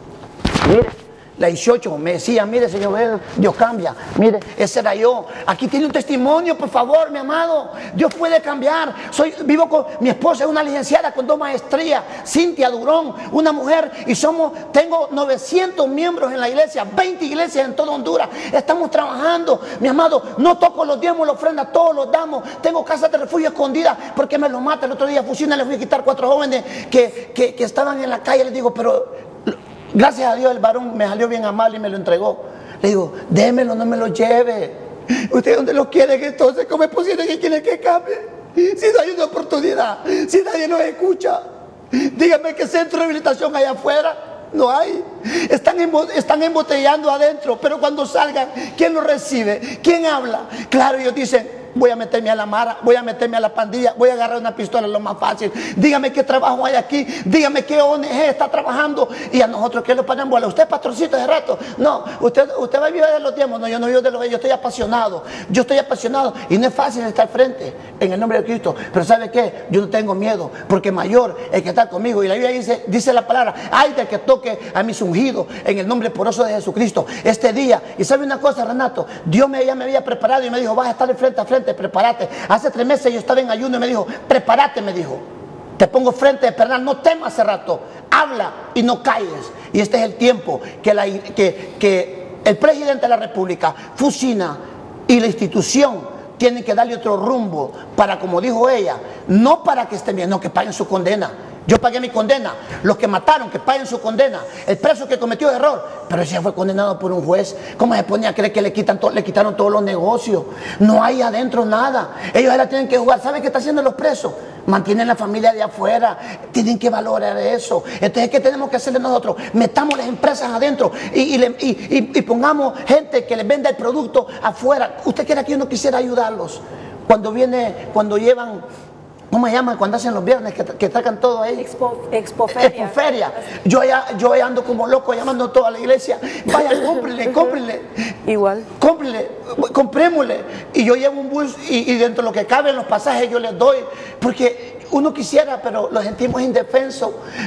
Mire, la dieciocho me decía, mire señor, Dios cambia, mire, ese era yo. Aquí tiene un testimonio, por favor, mi amado. Dios puede cambiar. Soy, vivo con, mi esposa es una licenciada con dos maestrías, Cintia Durón, una mujer, y somos, tengo novecientos miembros en la iglesia, veinte iglesias en toda Honduras. Estamos trabajando, mi amado, no toco los diezmos, la ofrenda, todos los damos. Tengo casas de refugio escondidas porque me los mata. El otro día Fusina les fui a quitar cuatro jóvenes que, que, que estaban en la calle. Les digo, pero gracias a Dios el varón me salió bien amable y me lo entregó. Le digo, démelo, no me lo lleve. ¿Usted dónde lo quiere? Entonces, ¿cómo es posible que quiere que cambie? Si no hay una oportunidad, si nadie nos escucha. Dígame qué centro de rehabilitación hay afuera. No hay. Están, están embotellando adentro, pero cuando salgan, ¿quién los recibe? ¿Quién habla? Claro, ellos dicen, voy a meterme a la mara, voy a meterme a la pandilla, voy a agarrar una pistola, lo más fácil. Dígame qué trabajo hay aquí, dígame qué O N G está trabajando y a nosotros qué lo pagan bola. ¿Usted es patroncito de rato? No, usted, usted va a vivir de los tiempos. No, yo no vivo de los yo estoy apasionado, yo estoy apasionado y no es fácil estar frente en el nombre de Cristo, pero ¿sabe qué? Yo no tengo miedo, porque mayor el que está conmigo, y la Biblia dice, dice la palabra, ay del que toque a mis ungidos en el nombre poroso de Jesucristo este día. Y sabe una cosa, Renato, Dios me, ya me había preparado y me dijo, vas a estar de frente a frente, prepárate. Hace tres meses yo estaba en ayuno y me dijo, prepárate, me dijo, te pongo frente de perder, no temas hace rato, habla y no calles. Y este es el tiempo que, la, que, que el presidente de la República, Fusina y la institución tienen que darle otro rumbo para, como dijo ella, no para que estén bien, no, que paguen su condena. Yo pagué mi condena. Los que mataron, que paguen su condena. El preso que cometió error, pero ese fue condenado por un juez. ¿Cómo se pone a creer que le, quitan to le quitaron todos los negocios? No hay adentro nada. Ellos ahora tienen que jugar. ¿Saben qué están haciendo los presos? Mantienen la familia de afuera. Tienen que valorar eso. Entonces, ¿qué tenemos que hacerle nosotros? Metamos las empresas adentro y, y, le, y, y, y pongamos gente que les venda el producto afuera. ¿Usted quiere que yo no quisiera ayudarlos? Cuando viene, cuando llevan... ¿Cómo se llaman cuando hacen los viernes que, que sacan todo ahí? Expo, expoferia. Expoferia. Yo ya, yo ya ando como loco llamando a toda la iglesia. Vaya, cómprenle, cómprenle. Igual. Cómprenle, comprémosle. Y yo llevo un bus y, y dentro de lo que cabe en los pasajes yo les doy. Porque uno quisiera, pero lo sentimos indefenso.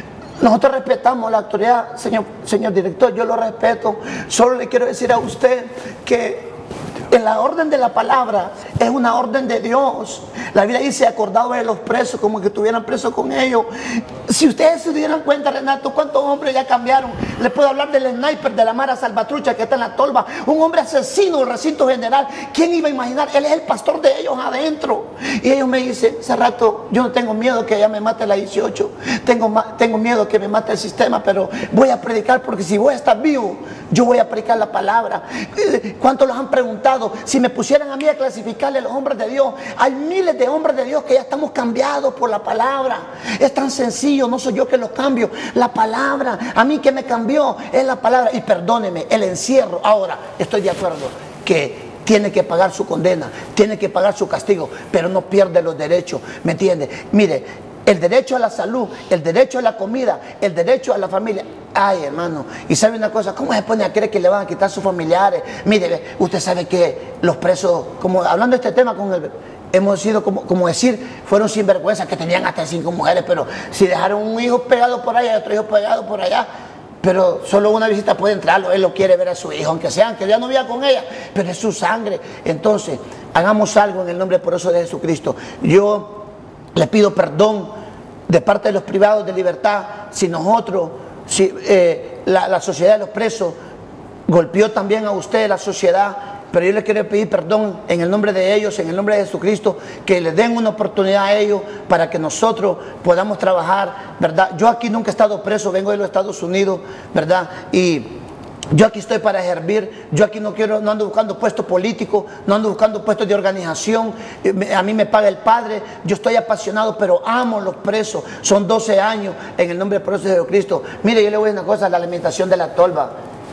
Nosotros respetamos la autoridad, señor, señor director, yo lo respeto. Solo le quiero decir a usted que en la orden de la palabra es una orden de Dios. La Biblia dice, acordado de los presos, como que estuvieran presos con ellos. Si ustedes se dieran cuenta, Renato, cuántos hombres ya cambiaron. Les puedo hablar del sniper de la Mara Salvatrucha que está en la tolva, un hombre asesino del recinto general. ¿Quién iba a imaginar? Él es el pastor de ellos adentro. Y ellos me dicen, hace rato, yo no tengo miedo que ella me mate la dieciocho, tengo, tengo miedo que me mate el sistema, pero voy a predicar, porque si voy a estar vivo, yo voy a predicar la palabra. ¿Cuántos los han preguntado? Si me pusieran a mí a clasificarle a los hombres de Dios, hay miles de hombres de Dios que ya estamos cambiados por la palabra. Es tan sencillo, no soy yo que los cambio, la palabra. A mí que me cambió es la palabra. Y perdóneme, el encierro, ahora estoy de acuerdo que tiene que pagar su condena, tiene que pagar su castigo, pero no pierde los derechos, ¿me entiende? Mire, el derecho a la salud, el derecho a la comida, el derecho a la familia. Ay, hermano, y sabe una cosa, ¿cómo se pone a creer que le van a quitar sus familiares? Mire, usted sabe que los presos, como hablando de este tema con el, hemos sido como, como decir, fueron sinvergüenzas, que tenían hasta cinco mujeres, pero si dejaron un hijo pegado por allá y otro hijo pegado por allá, pero solo una visita puede entrarlo, él lo quiere ver a su hijo, aunque sean que ya no viva con ella, pero es su sangre. Entonces, hagamos algo en el nombre poderoso de Jesucristo. Yo le pido perdón de parte de los privados de libertad si nosotros, si eh, la, la sociedad de los presos golpeó también a usted, la sociedad, pero yo le quiero pedir perdón en el nombre de ellos, en el nombre de Jesucristo, que le den una oportunidad a ellos para que nosotros podamos trabajar, ¿verdad? Yo aquí nunca he estado preso, vengo de los Estados Unidos, ¿verdad? Y yo aquí estoy para servir, yo aquí no quiero, no ando buscando puestos políticos, no ando buscando puestos de organización, a mí me paga el Padre, yo estoy apasionado, pero amo los presos, son doce años en el nombre del poderoso de Jesucristo. Mire, yo le voy a decir una cosa, la alimentación de la tolva,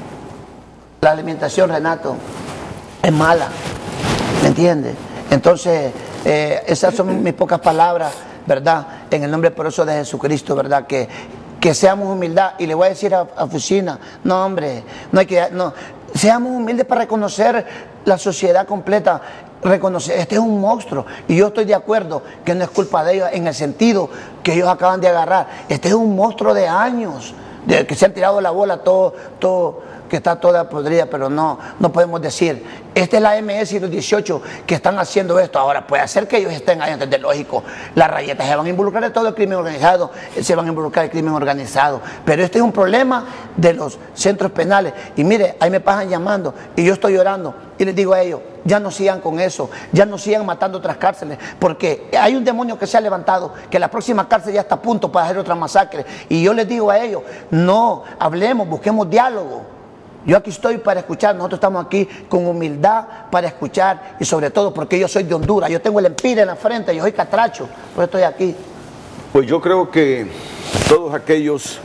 la alimentación, Renato, es mala, ¿me entiende? Entonces, eh, esas son mis pocas palabras, ¿verdad? En el nombre poderoso de Jesucristo, ¿verdad? Que que seamos humildad, y le voy a decir a, a Oficina, no hombre, no hay que, no, seamos humildes para reconocer la sociedad completa, reconocer, este es un monstruo, y yo estoy de acuerdo que no es culpa de ellos en el sentido que ellos acaban de agarrar, este es un monstruo de años, de que se han tirado la bola todo, todo, que está toda podrida, pero no, no podemos decir, esta es la M S y los dieciocho que están haciendo esto. Ahora puede ser que ellos estén ahí, antes de lógico, las rayetas se van a involucrar de todo el crimen organizado, se van a involucrar el crimen organizado, pero este es un problema de los centros penales, y mire, ahí me pasan llamando, y yo estoy llorando, y les digo a ellos, ya no sigan con eso, ya no sigan matando otras cárceles, porque hay un demonio que se ha levantado, que la próxima cárcel ya está a punto para hacer otra masacre, y yo les digo a ellos, no, hablemos, busquemos diálogo. Yo aquí estoy para escuchar, nosotros estamos aquí con humildad para escuchar, y sobre todo porque yo soy de Honduras, yo tengo el empire en la frente, yo soy catracho, por eso estoy aquí. Pues yo creo que todos aquellos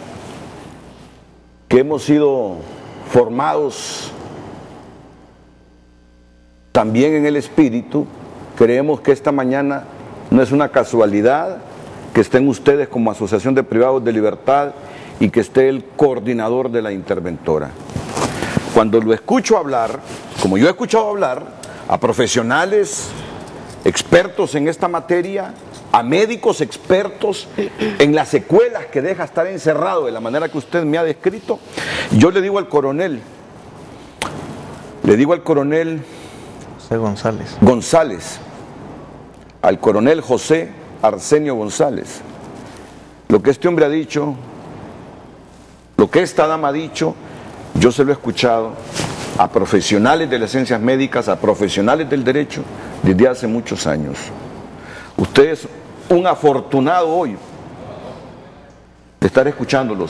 que hemos sido formados también en el espíritu, creemos que esta mañana no es una casualidad que estén ustedes como Asociación de Privados de Libertad y que esté el coordinador de la interventora. Cuando lo escucho hablar, como yo he escuchado hablar, a profesionales expertos en esta materia, a médicos expertos en las secuelas que deja estar encerrado de la manera que usted me ha descrito, yo le digo al coronel, le digo al coronel José González, González, al coronel José Arsenio González, lo que este hombre ha dicho, lo que esta dama ha dicho, yo se lo he escuchado a profesionales de las ciencias médicas, a profesionales del derecho, desde hace muchos años. Usted es un afortunado hoy de estar escuchándolos.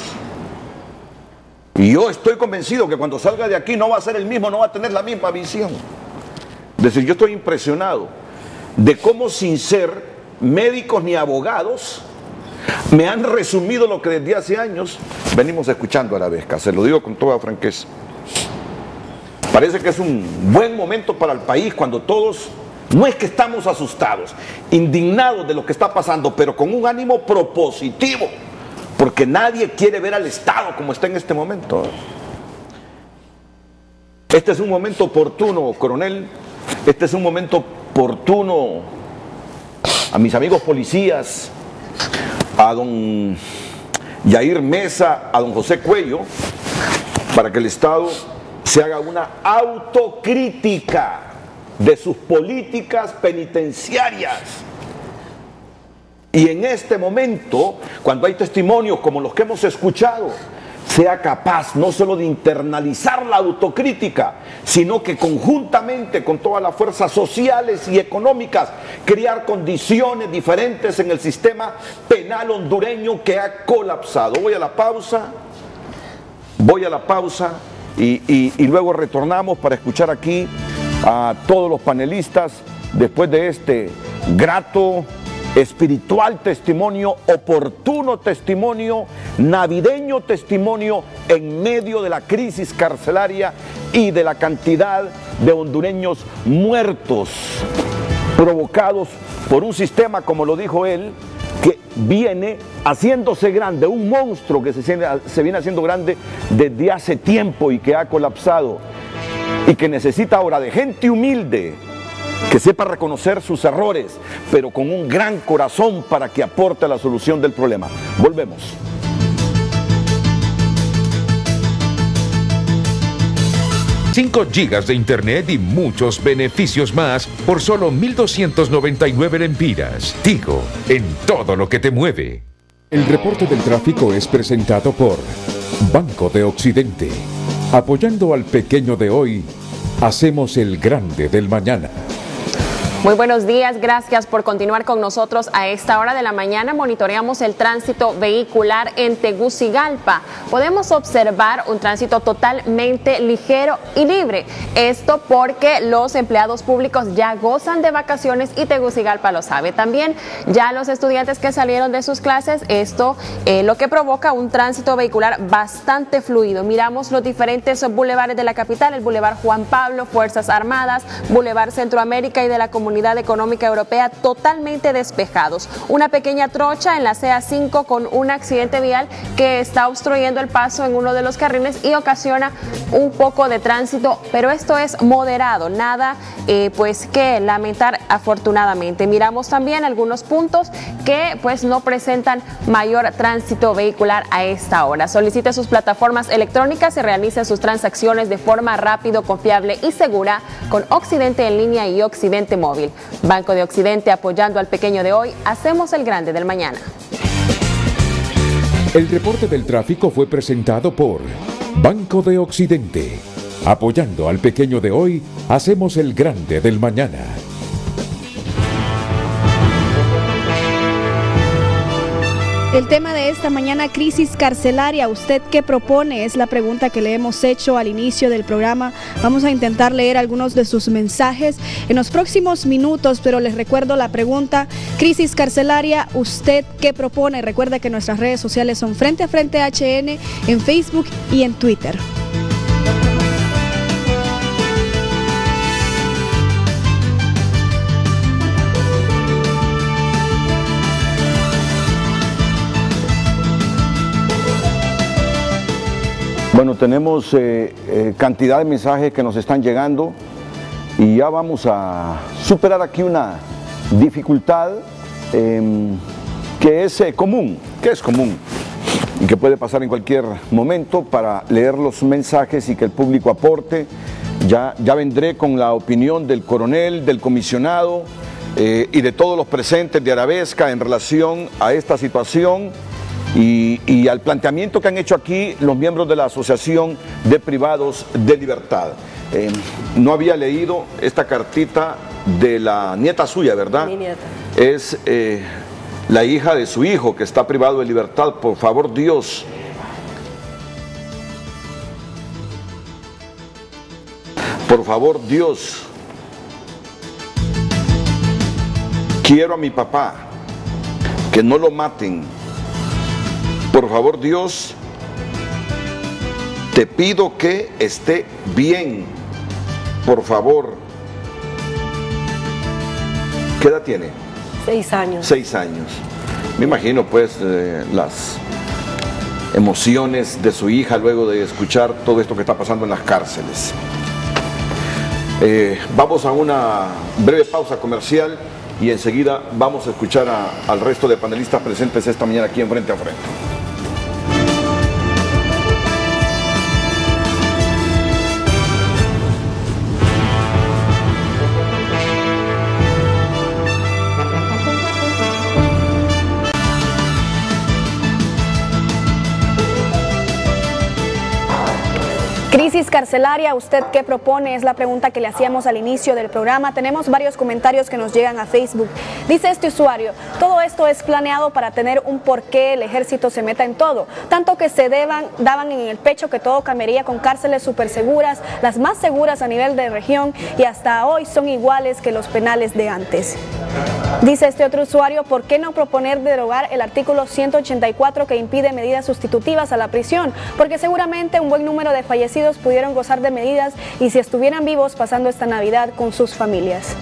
Y yo estoy convencido que cuando salga de aquí no va a ser el mismo, no va a tener la misma visión. Es decir, yo estoy impresionado de cómo, sin ser médicos ni abogados, me han resumido lo que desde hace años venimos escuchando a la vez, se lo digo con toda franqueza. Parece que es un buen momento para el país cuando todos, no es que estamos asustados, indignados de lo que está pasando, pero con un ánimo propositivo, porque nadie quiere ver al Estado como está en este momento. Este es un momento oportuno, coronel, este es un momento oportuno a mis amigos policías, a don Yair Mesa a don José Cuello para que el Estado se haga una autocrítica de sus políticas penitenciarias. Y en este momento, cuando hay testimonios como los que hemos escuchado, sea capaz no solo de internalizar la autocrítica, sino que conjuntamente con todas las fuerzas sociales y económicas, crear condiciones diferentes en el sistema penal hondureño que ha colapsado. Voy a la pausa, voy a la pausa y, y, y luego retornamos para escuchar aquí a todos los panelistas después de este grato, espiritual testimonio, oportuno testimonio, navideño testimonio en medio de la crisis carcelaria y de la cantidad de hondureños muertos provocados por un sistema, como lo dijo él, que viene haciéndose grande, un monstruo que se, se viene haciendo grande desde hace tiempo y que ha colapsado y que necesita ahora de gente humilde que sepa reconocer sus errores, pero con un gran corazón para que aporte a la solución del problema. Volvemos. cinco gigas de internet y muchos beneficios más por solo mil doscientos noventa y nueve lempiras. Tigo, en todo lo que te mueve. El reporte del tráfico es presentado por Banco de Occidente. Apoyando al pequeño de hoy, hacemos el grande del mañana. Muy buenos días, gracias por continuar con nosotros. A esta hora de la mañana monitoreamos el tránsito vehicular en Tegucigalpa. Podemos observar un tránsito totalmente ligero y libre. Esto porque los empleados públicos ya gozan de vacaciones y Tegucigalpa lo sabe. También ya los estudiantes que salieron de sus clases, esto eh, lo que provoca un tránsito vehicular bastante fluido. Miramos los diferentes bulevares de la capital, el Boulevard Juan Pablo, Fuerzas Armadas, Boulevard Centroamérica y de la Comunidad Económica Europea totalmente despejados. Una pequeña trocha en la C A cinco con un accidente vial que está obstruyendo el paso en uno de los carriles y ocasiona un poco de tránsito, pero esto es moderado, nada eh, pues que lamentar afortunadamente. Miramos también algunos puntos que pues no presentan mayor tránsito vehicular a esta hora. Solicite sus plataformas electrónicas y realice sus transacciones de forma rápido, confiable y segura con Occidente en línea y Occidente móvil. Banco de Occidente, apoyando al pequeño de hoy, hacemos el grande del mañana. El reporte del tráfico fue presentado por Banco de Occidente. Apoyando al pequeño de hoy, hacemos el grande del mañana. El tema de esta mañana, crisis carcelaria. ¿Usted qué propone? Es la pregunta que le hemos hecho al inicio del programa. Vamos a intentar leer algunos de sus mensajes en los próximos minutos, pero les recuerdo la pregunta, crisis carcelaria, ¿usted qué propone? Recuerda que nuestras redes sociales son Frente a Frente H N en Facebook y en Twitter. Bueno, tenemos eh, eh, cantidad de mensajes que nos están llegando y ya vamos a superar aquí una dificultad eh, que es eh, común, que es común y que puede pasar en cualquier momento para leer los mensajes y que el público aporte. Ya, ya vendré con la opinión del coronel, del comisionado eh, y de todos los presentes de Arabesca en relación a esta situación. Y, y al planteamiento que han hecho aquí los miembros de la Asociación de Privados de Libertad. Eh, no había leído esta cartita de la nieta suya, ¿verdad? Mi nieta. Es eh, la hija de su hijo que está privado de libertad. Por favor, Dios. Por favor, Dios. Quiero a mi papá. Que no lo maten. Por favor, Dios, te pido que esté bien. Por favor. ¿Qué edad tiene? Seis años. Seis años. Me imagino, pues, eh, las emociones de su hija luego de escuchar todo esto que está pasando en las cárceles. Eh, vamos a una breve pausa comercial y enseguida vamos a escuchar a, al resto de panelistas presentes esta mañana aquí en Frente a Frente. Crisis carcelaria, ¿usted qué propone? Es la pregunta que le hacíamos al inicio del programa. Tenemos varios comentarios que nos llegan a Facebook. Dice este usuario, todo esto es planeado para tener un porqué el ejército se meta en todo. Tanto que se deban, daban en el pecho que todo cambiaría con cárceles súper seguras, las más seguras a nivel de región y hasta hoy son iguales que los penales de antes. Dice este otro usuario, ¿por qué no proponer derogar el artículo ciento ochenta y cuatro que impide medidas sustitutivas a la prisión? Porque seguramente un buen número de fallecidos pudieron gozar de medidas y si estuvieran vivos pasando esta Navidad con sus familias.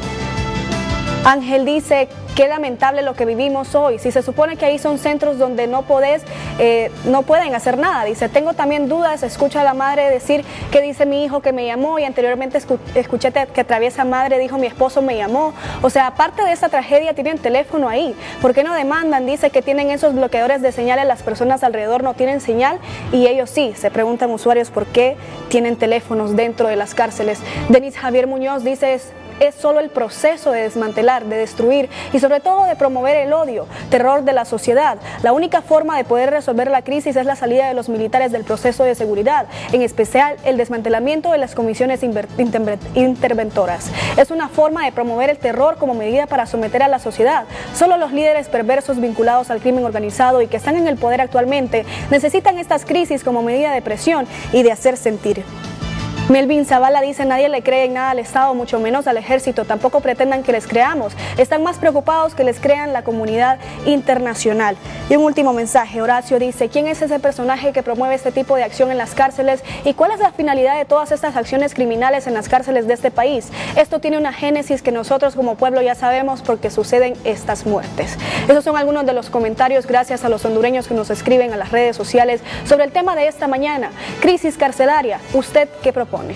Ángel dice, qué lamentable lo que vivimos hoy. Si se supone que ahí son centros donde no podés, eh, no pueden hacer nada. Dice, tengo también dudas, escucha a la madre decir que dice mi hijo que me llamó y anteriormente escu escuché que atraviesa madre, dijo mi esposo me llamó. O sea, aparte de esa tragedia tienen teléfono ahí. ¿Por qué no demandan? Dice que tienen esos bloqueadores de señales, las personas alrededor no tienen señal y ellos sí. Se preguntan usuarios por qué tienen teléfonos dentro de las cárceles. Denis Javier Muñoz dice, es es solo el proceso de desmantelar, de destruir y sobre todo de promover el odio, terror de la sociedad. La única forma de poder resolver la crisis es la salida de los militares del proceso de seguridad, en especial el desmantelamiento de las comisiones interventoras. Es una forma de promover el terror como medida para someter a la sociedad. Solo los líderes perversos vinculados al crimen organizado y que están en el poder actualmente necesitan estas crisis como medida de presión y de hacer sentir. Melvin Zavala dice, nadie le cree en nada al Estado, mucho menos al ejército, tampoco pretendan que les creamos, están más preocupados que les crean la comunidad internacional. Y un último mensaje, Horacio dice, ¿quién es ese personaje que promueve este tipo de acción en las cárceles y cuál es la finalidad de todas estas acciones criminales en las cárceles de este país? Esto tiene una génesis que nosotros como pueblo ya sabemos porque suceden estas muertes. Esos son algunos de los comentarios, gracias a los hondureños que nos escriben a las redes sociales sobre el tema de esta mañana, crisis carcelaria. ¿Usted qué propone? Eh,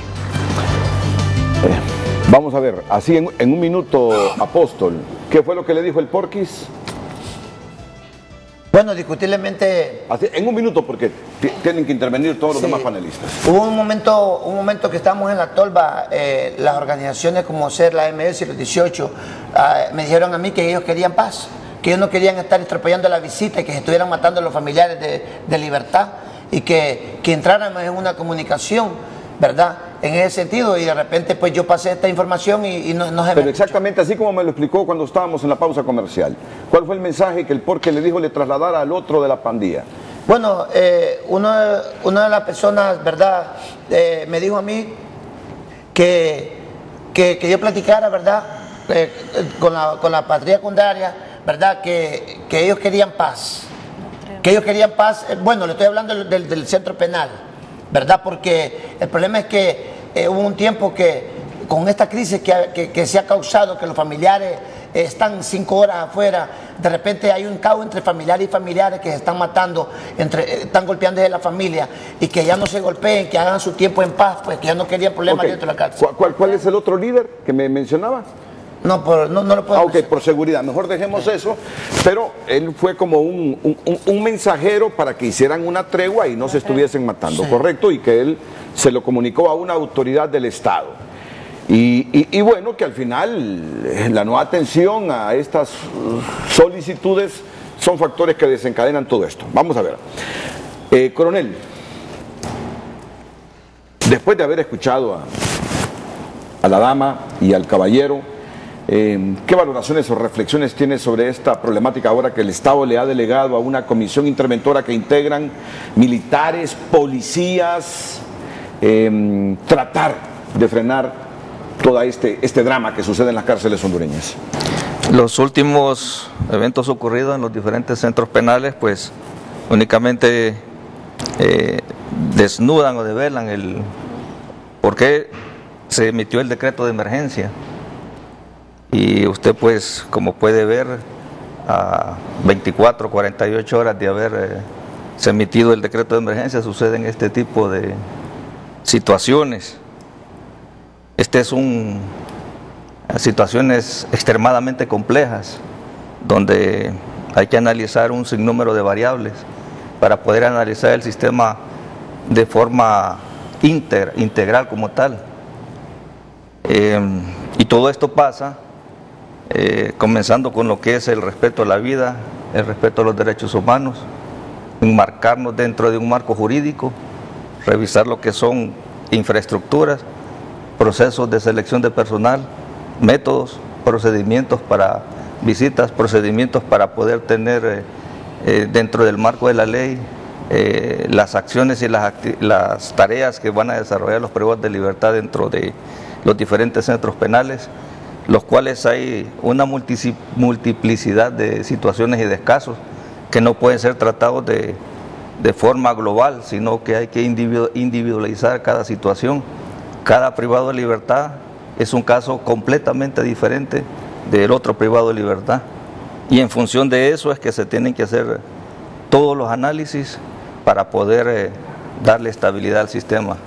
vamos a ver, así en, en un minuto, Apóstol, ¿qué fue lo que le dijo el Porquis? Bueno, discutiblemente... Así, en un minuto, porque tienen que intervenir todos los sí. demás panelistas. Hubo un momento, un momento que estábamos en la tolva, eh, las organizaciones como ser la M S y los dieciocho, eh, me dijeron a mí que ellos querían paz, que ellos no querían estar atropellando la visita y que se estuvieran matando a los familiares de, de Libertad y que, que entráramos en una comunicación, ¿verdad? En ese sentido, y de repente pues yo pasé esta información y, y no, no se Pero me exactamente así como me lo explicó cuando estábamos en la pausa comercial. ¿Cuál fue el mensaje que el Porquis le dijo le trasladara al otro de la pandilla? Bueno, eh, uno, una de las personas, ¿verdad? Eh, me dijo a mí que, que, que yo platicara, ¿verdad? Eh, con, la, con la patria secundaria, ¿verdad? Que, que ellos querían paz. Que ellos querían paz. Eh, bueno, le estoy hablando del, del, del centro penal, ¿verdad? Porque el problema es que eh, hubo un tiempo que con esta crisis que, que, que se ha causado, que los familiares eh, están cinco horas afuera, de repente hay un caos entre familiares y familiares que se están matando, entre, eh, están golpeando desde la familia y que ya no se golpeen, que hagan su tiempo en paz, pues que ya no querían problemas okay. dentro de la cárcel. ¿Cuál, cuál, ¿Cuál es el otro líder que me mencionaba? No, por, no, no lo puedo ah, ok, por seguridad, mejor dejemos sí. eso, pero él fue como un, un, un mensajero para que hicieran una tregua y no se estuviesen matando, sí. ¿correcto? Y que él se lo comunicó a una autoridad del Estado. Y, y, y bueno, que al final la no atención a estas solicitudes son factores que desencadenan todo esto. Vamos a ver. Eh, coronel, después de haber escuchado a, a la dama y al caballero, Eh, ¿qué valoraciones o reflexiones tiene sobre esta problemática ahora que el Estado le ha delegado a una comisión interventora que integran militares, policías, eh, tratar de frenar todo este, este drama que sucede en las cárceles hondureñas? Los últimos eventos ocurridos en los diferentes centros penales pues únicamente eh, desnudan o develan el por qué se emitió el decreto de emergencia. Y usted pues como puede ver a veinticuatro, cuarenta y ocho horas de haber eh, se emitido el decreto de emergencia suceden este tipo de situaciones. Este es un situaciones extremadamente complejas donde hay que analizar un sinnúmero de variables para poder analizar el sistema de forma inter, integral como tal. Eh, y todo esto pasa Eh, comenzando con lo que es el respeto a la vida, el respeto a los derechos humanos, enmarcarnos dentro de un marco jurídico, revisar lo que son infraestructuras, procesos de selección de personal, métodos, procedimientos para visitas, procedimientos para poder tener eh, eh, dentro del marco de la ley eh, las acciones y las, las tareas que van a desarrollar los privados de libertad dentro de los diferentes centros penales, los cuales hay una multiplicidad de situaciones y de casos que no pueden ser tratados de, de forma global, sino que hay que individualizar cada situación. Cada privado de libertad es un caso completamente diferente del otro privado de libertad, y en función de eso es que se tienen que hacer todos los análisis para poder eh, darle estabilidad al sistema.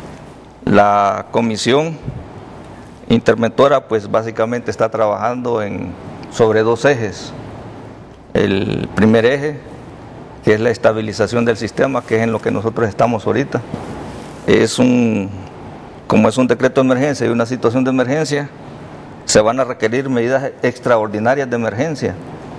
La comisión interventora pues básicamente está trabajando en, sobre dos ejes. El primer eje, que es la estabilización del sistema, que es en lo que nosotros estamos ahorita. Es un, como es un decreto de emergencia y una situación de emergencia, se van a requerir medidas extraordinarias de emergencia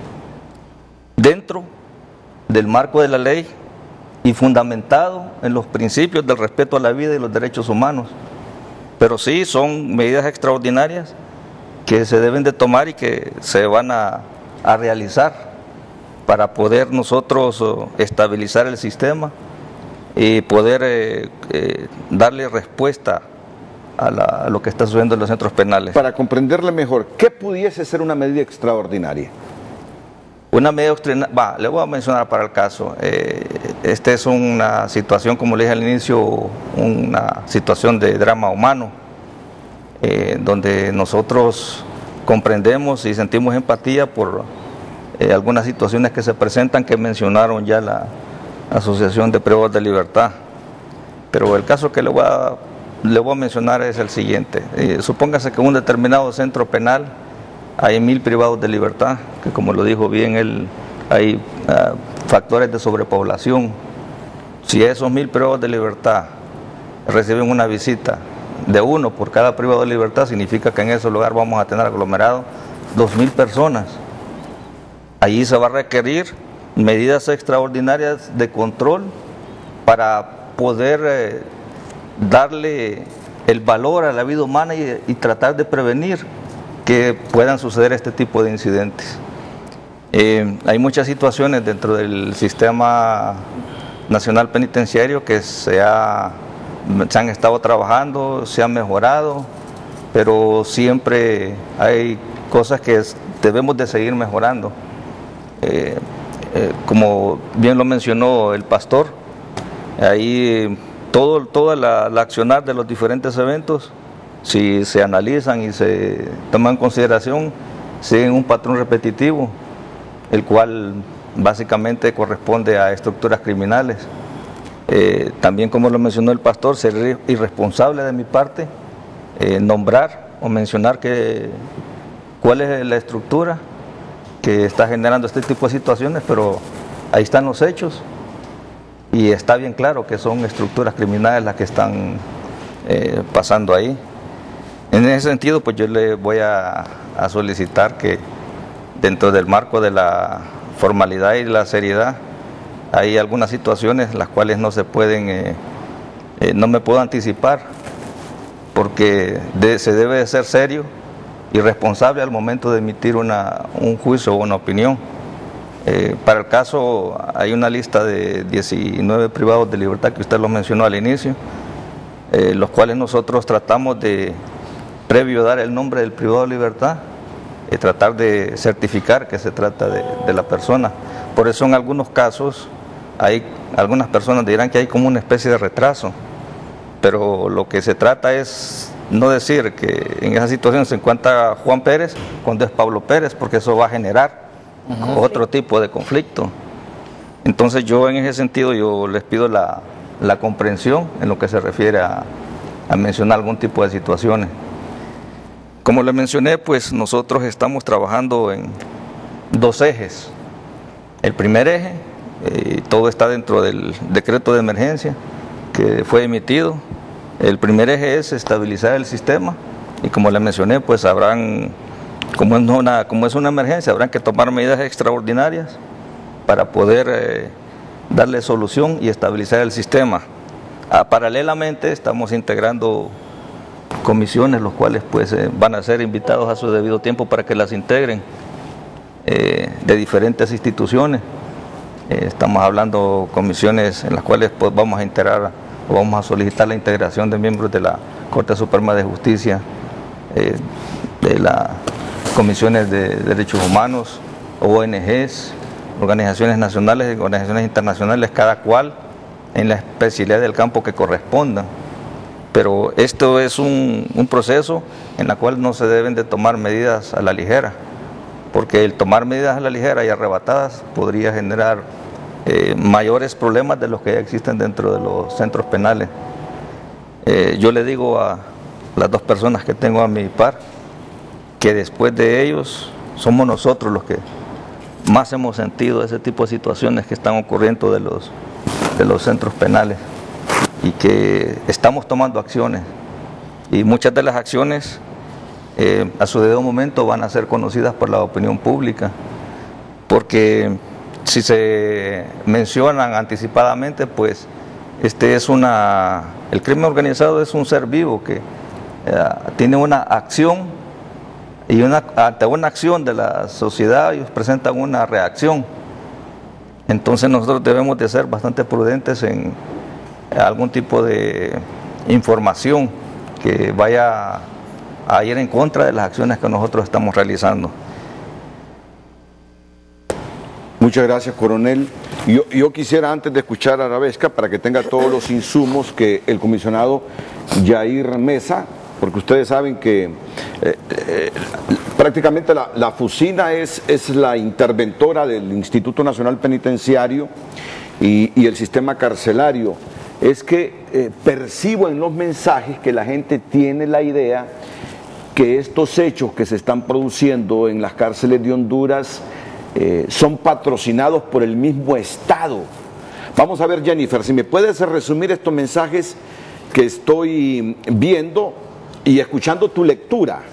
dentro del marco de la ley y fundamentado en los principios del respeto a la vida y los derechos humanos. Pero sí son medidas extraordinarias que se deben de tomar y que se van a, a realizar para poder nosotros uh, estabilizar el sistema y poder eh, eh, darle respuesta a, la, a lo que está sucediendo en los centros penales. Para comprenderle mejor, ¿qué pudiese ser una medida extraordinaria? Una medida extraordinaria, va, le voy a mencionar para el caso. Eh, esta es una situación, como le dije al inicio, una situación de drama humano, eh, donde nosotros comprendemos y sentimos empatía por eh, algunas situaciones que se presentan, que mencionaron ya la Asociación de Privados de Libertad. Pero el caso que le voy a, le voy a mencionar es el siguiente. Eh, supóngase que en un determinado centro penal hay mil privados de libertad, que como lo dijo bien él, hay uh, factores de sobrepoblación. Si esos mil privados de libertad reciben una visita de uno por cada privado de libertad, significa que en ese lugar vamos a tener aglomerado dos mil personas. Allí se va a requerir medidas extraordinarias de control para poder eh, darle el valor a la vida humana y, y tratar de prevenir que puedan suceder este tipo de incidentes. Eh, hay muchas situaciones dentro del sistema nacional penitenciario que se, ha, se han estado trabajando, se han mejorado, pero siempre hay cosas que es, debemos de seguir mejorando. Eh, eh, como bien lo mencionó el pastor, ahí todo, toda la, la accionar de los diferentes eventos, si se analizan y se toman en consideración, siguen un patrón repetitivo, el cual básicamente corresponde a estructuras criminales. Eh, también, como lo mencionó el pastor, sería irresponsable de mi parte eh, nombrar o mencionar que, cuál es la estructura que está generando este tipo de situaciones, pero ahí están los hechos y está bien claro que son estructuras criminales las que están eh, pasando ahí. En ese sentido, pues yo le voy a, a solicitar que dentro del marco de la formalidad y la seriedad, hay algunas situaciones las cuales no se pueden, eh, eh, no me puedo anticipar, porque de, se debe de ser serio y responsable al momento de emitir una, un juicio o una opinión. Eh, para el caso hay una lista de diecinueve privados de libertad que usted lo mencionó al inicio, eh, los cuales nosotros tratamos de, previo a dar el nombre del privado de libertad, eh, tratar de certificar que se trata de, de la persona. Por eso en algunos casos hay algunas personas dirán que hay como una especie de retraso, pero lo que se trata es no decir que en esa situación se encuentra Juan Pérez cuando es Pablo Pérez, porque eso va a generar uh-huh. otro tipo de conflicto. Entonces yo en ese sentido yo les pido la, la comprensión en lo que se refiere a, a mencionar algún tipo de situaciones. Como le mencioné, pues nosotros estamos trabajando en dos ejes. El primer eje, eh, todo está dentro del decreto de emergencia que fue emitido. El primer eje es estabilizar el sistema y como le mencioné, pues habrán, como es una, como es una emergencia, habrán que tomar medidas extraordinarias para poder eh, darle solución y estabilizar el sistema. Ah, paralelamente estamos integrando comisiones, los cuales pues eh, van a ser invitados a su debido tiempo para que las integren eh, de diferentes instituciones. Eh, estamos hablando comisiones en las cuales pues, vamos a integrar o vamos a solicitar la integración de miembros de la Corte Suprema de Justicia, eh, de las comisiones de derechos humanos, O N Ges, organizaciones nacionales y organizaciones internacionales, cada cual en la especialidad del campo que corresponda. Pero esto es un, un proceso en el cual no se deben de tomar medidas a la ligera, porque el tomar medidas a la ligera y arrebatadas podría generar eh, mayores problemas de los que ya existen dentro de los centros penales. Eh, yo le digo a las dos personas que tengo a mi par que después de ellos somos nosotros los que más hemos sentido ese tipo de situaciones que están ocurriendo de los, de los centros penales, y que estamos tomando acciones, y muchas de las acciones eh, a su debido momento van a ser conocidas por la opinión pública, porque si se mencionan anticipadamente, pues este es una, el crimen organizado es un ser vivo que eh, tiene una acción, y una, ante una acción de la sociedad ellos presentan una reacción. Entonces nosotros debemos de ser bastante prudentes en algún tipo de información que vaya a ir en contra de las acciones que nosotros estamos realizando. Muchas gracias, coronel. Yo, yo quisiera, antes de escuchar a Arabesca, para que tenga todos los insumos que el comisionado Yair Mesa, porque ustedes saben que eh, eh, prácticamente la, la Fusina es, es la interventora del Instituto Nacional Penitenciario y, y el sistema carcelario. Es que eh, percibo en los mensajes que la gente tiene la idea que estos hechos que se están produciendo en las cárceles de Honduras eh, son patrocinados por el mismo Estado. Vamos a ver, Jennifer, si me puedes resumir estos mensajes que estoy viendo y escuchando tu lectura,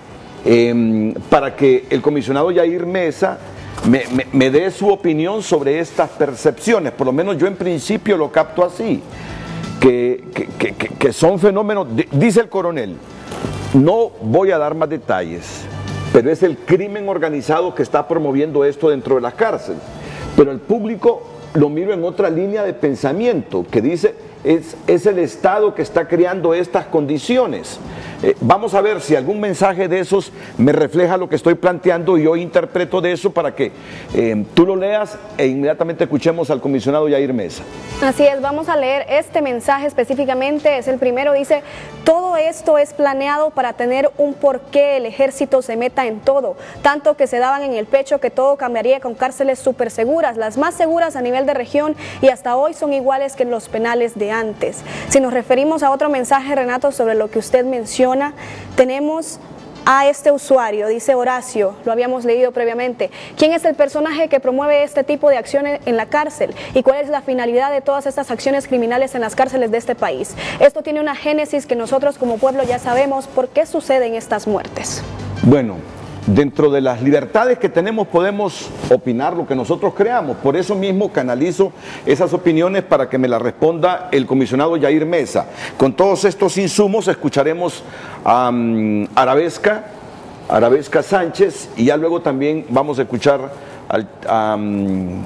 eh, para que el comisionado Yair Mesa me, me, me dé su opinión sobre estas percepciones. Por lo menos yo en principio lo capto así, que, que, que, que son fenómenos, dice el coronel, no voy a dar más detalles, pero es el crimen organizado que está promoviendo esto dentro de las cárceles. Pero el público lo miro en otra línea de pensamiento, que dice, es, es el Estado que está creando estas condiciones. Eh, vamos a ver si algún mensaje de esos me refleja lo que estoy planteando y yo interpreto de eso para que eh, tú lo leas e inmediatamente escuchemos al comisionado Yair Mesa. Así es, vamos a leer este mensaje específicamente, es el primero, dice: todo esto es planeado para tener un porqué el ejército se meta en todo, tanto que se daban en el pecho que todo cambiaría con cárceles súper seguras, las más seguras a nivel de región, y hasta hoy son iguales que los penales de antes. Si nos referimos a otro mensaje, Renato, sobre lo que usted menciona, tenemos a este usuario, dice Horacio, lo habíamos leído previamente. ¿Quién es el personaje que promueve este tipo de acciones en la cárcel? ¿Y cuál es la finalidad de todas estas acciones criminales en las cárceles de este país? Esto tiene una génesis que nosotros como pueblo ya sabemos por qué suceden estas muertes. Bueno, dentro de las libertades que tenemos podemos opinar lo que nosotros creamos. Por eso mismo canalizo esas opiniones para que me las responda el comisionado Yair Mesa. Con todos estos insumos escucharemos a um, Arabesca, Arabesca Sánchez, y ya luego también vamos a escuchar al, um,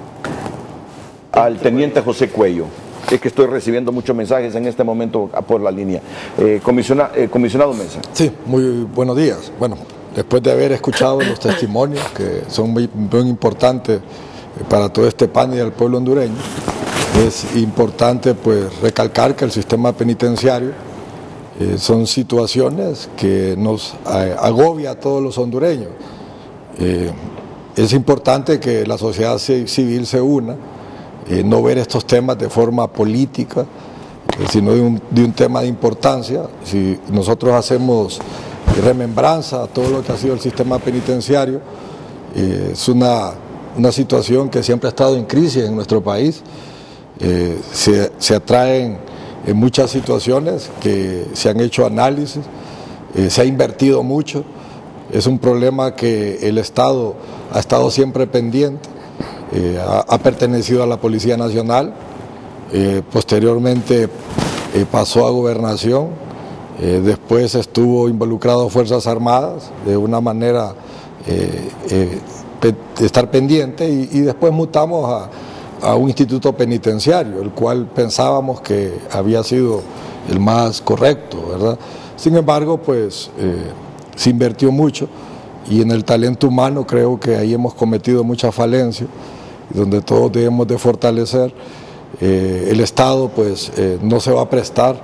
al teniente José Cuello. Es que estoy recibiendo muchos mensajes en este momento por la línea. Eh, comisiona, eh, comisionado Mesa. Sí, muy buenos días. Bueno, después de haber escuchado los testimonios que son muy, muy importantes para todo este panel y al pueblo hondureño, es importante pues recalcar que el sistema penitenciario eh, son situaciones que nos eh, agobia a todos los hondureños. Eh, es importante que la sociedad civil se una, eh, no ver estos temas de forma política, eh, sino de un, de un tema de importancia. Si nosotros hacemos remembranza a todo lo que ha sido el sistema penitenciario, eh, es una, una situación que siempre ha estado en crisis en nuestro país. Eh, se, se atraen en muchas situaciones que se han hecho análisis, eh, se ha invertido mucho, es un problema que el Estado ha estado siempre pendiente, eh, ha, ha pertenecido a la Policía Nacional, eh, posteriormente eh, pasó a gobernación, eh, después estuvo involucrado Fuerzas Armadas de una manera eh, eh, pe estar pendiente y, y después mutamos a, a un instituto penitenciario, el cual pensábamos que había sido el más correcto, ¿verdad? Sin embargo, pues eh, se invirtió mucho y en el talento humano creo que ahí hemos cometido muchas falencias, donde todos debemos de fortalecer. Eh, el Estado pues eh, no se va a prestar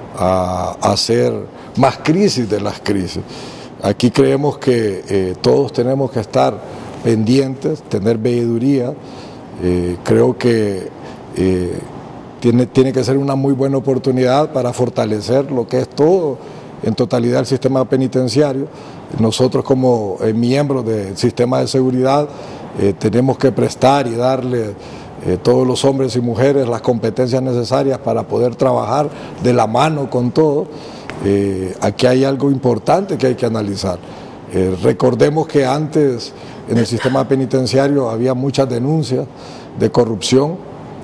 a, a hacer más crisis de las crisis. Aquí creemos que eh, todos tenemos que estar pendientes, tener veeduría. Eh, creo que eh, tiene, tiene que ser una muy buena oportunidad para fortalecer lo que es todo en totalidad el sistema penitenciario. Nosotros como eh, miembros del sistema de seguridad eh, tenemos que prestar y darle eh, todos los hombres y mujeres las competencias necesarias para poder trabajar de la mano con todo. Eh, aquí hay algo importante que hay que analizar. Eh, recordemos que antes en el sistema penitenciario había muchas denuncias de corrupción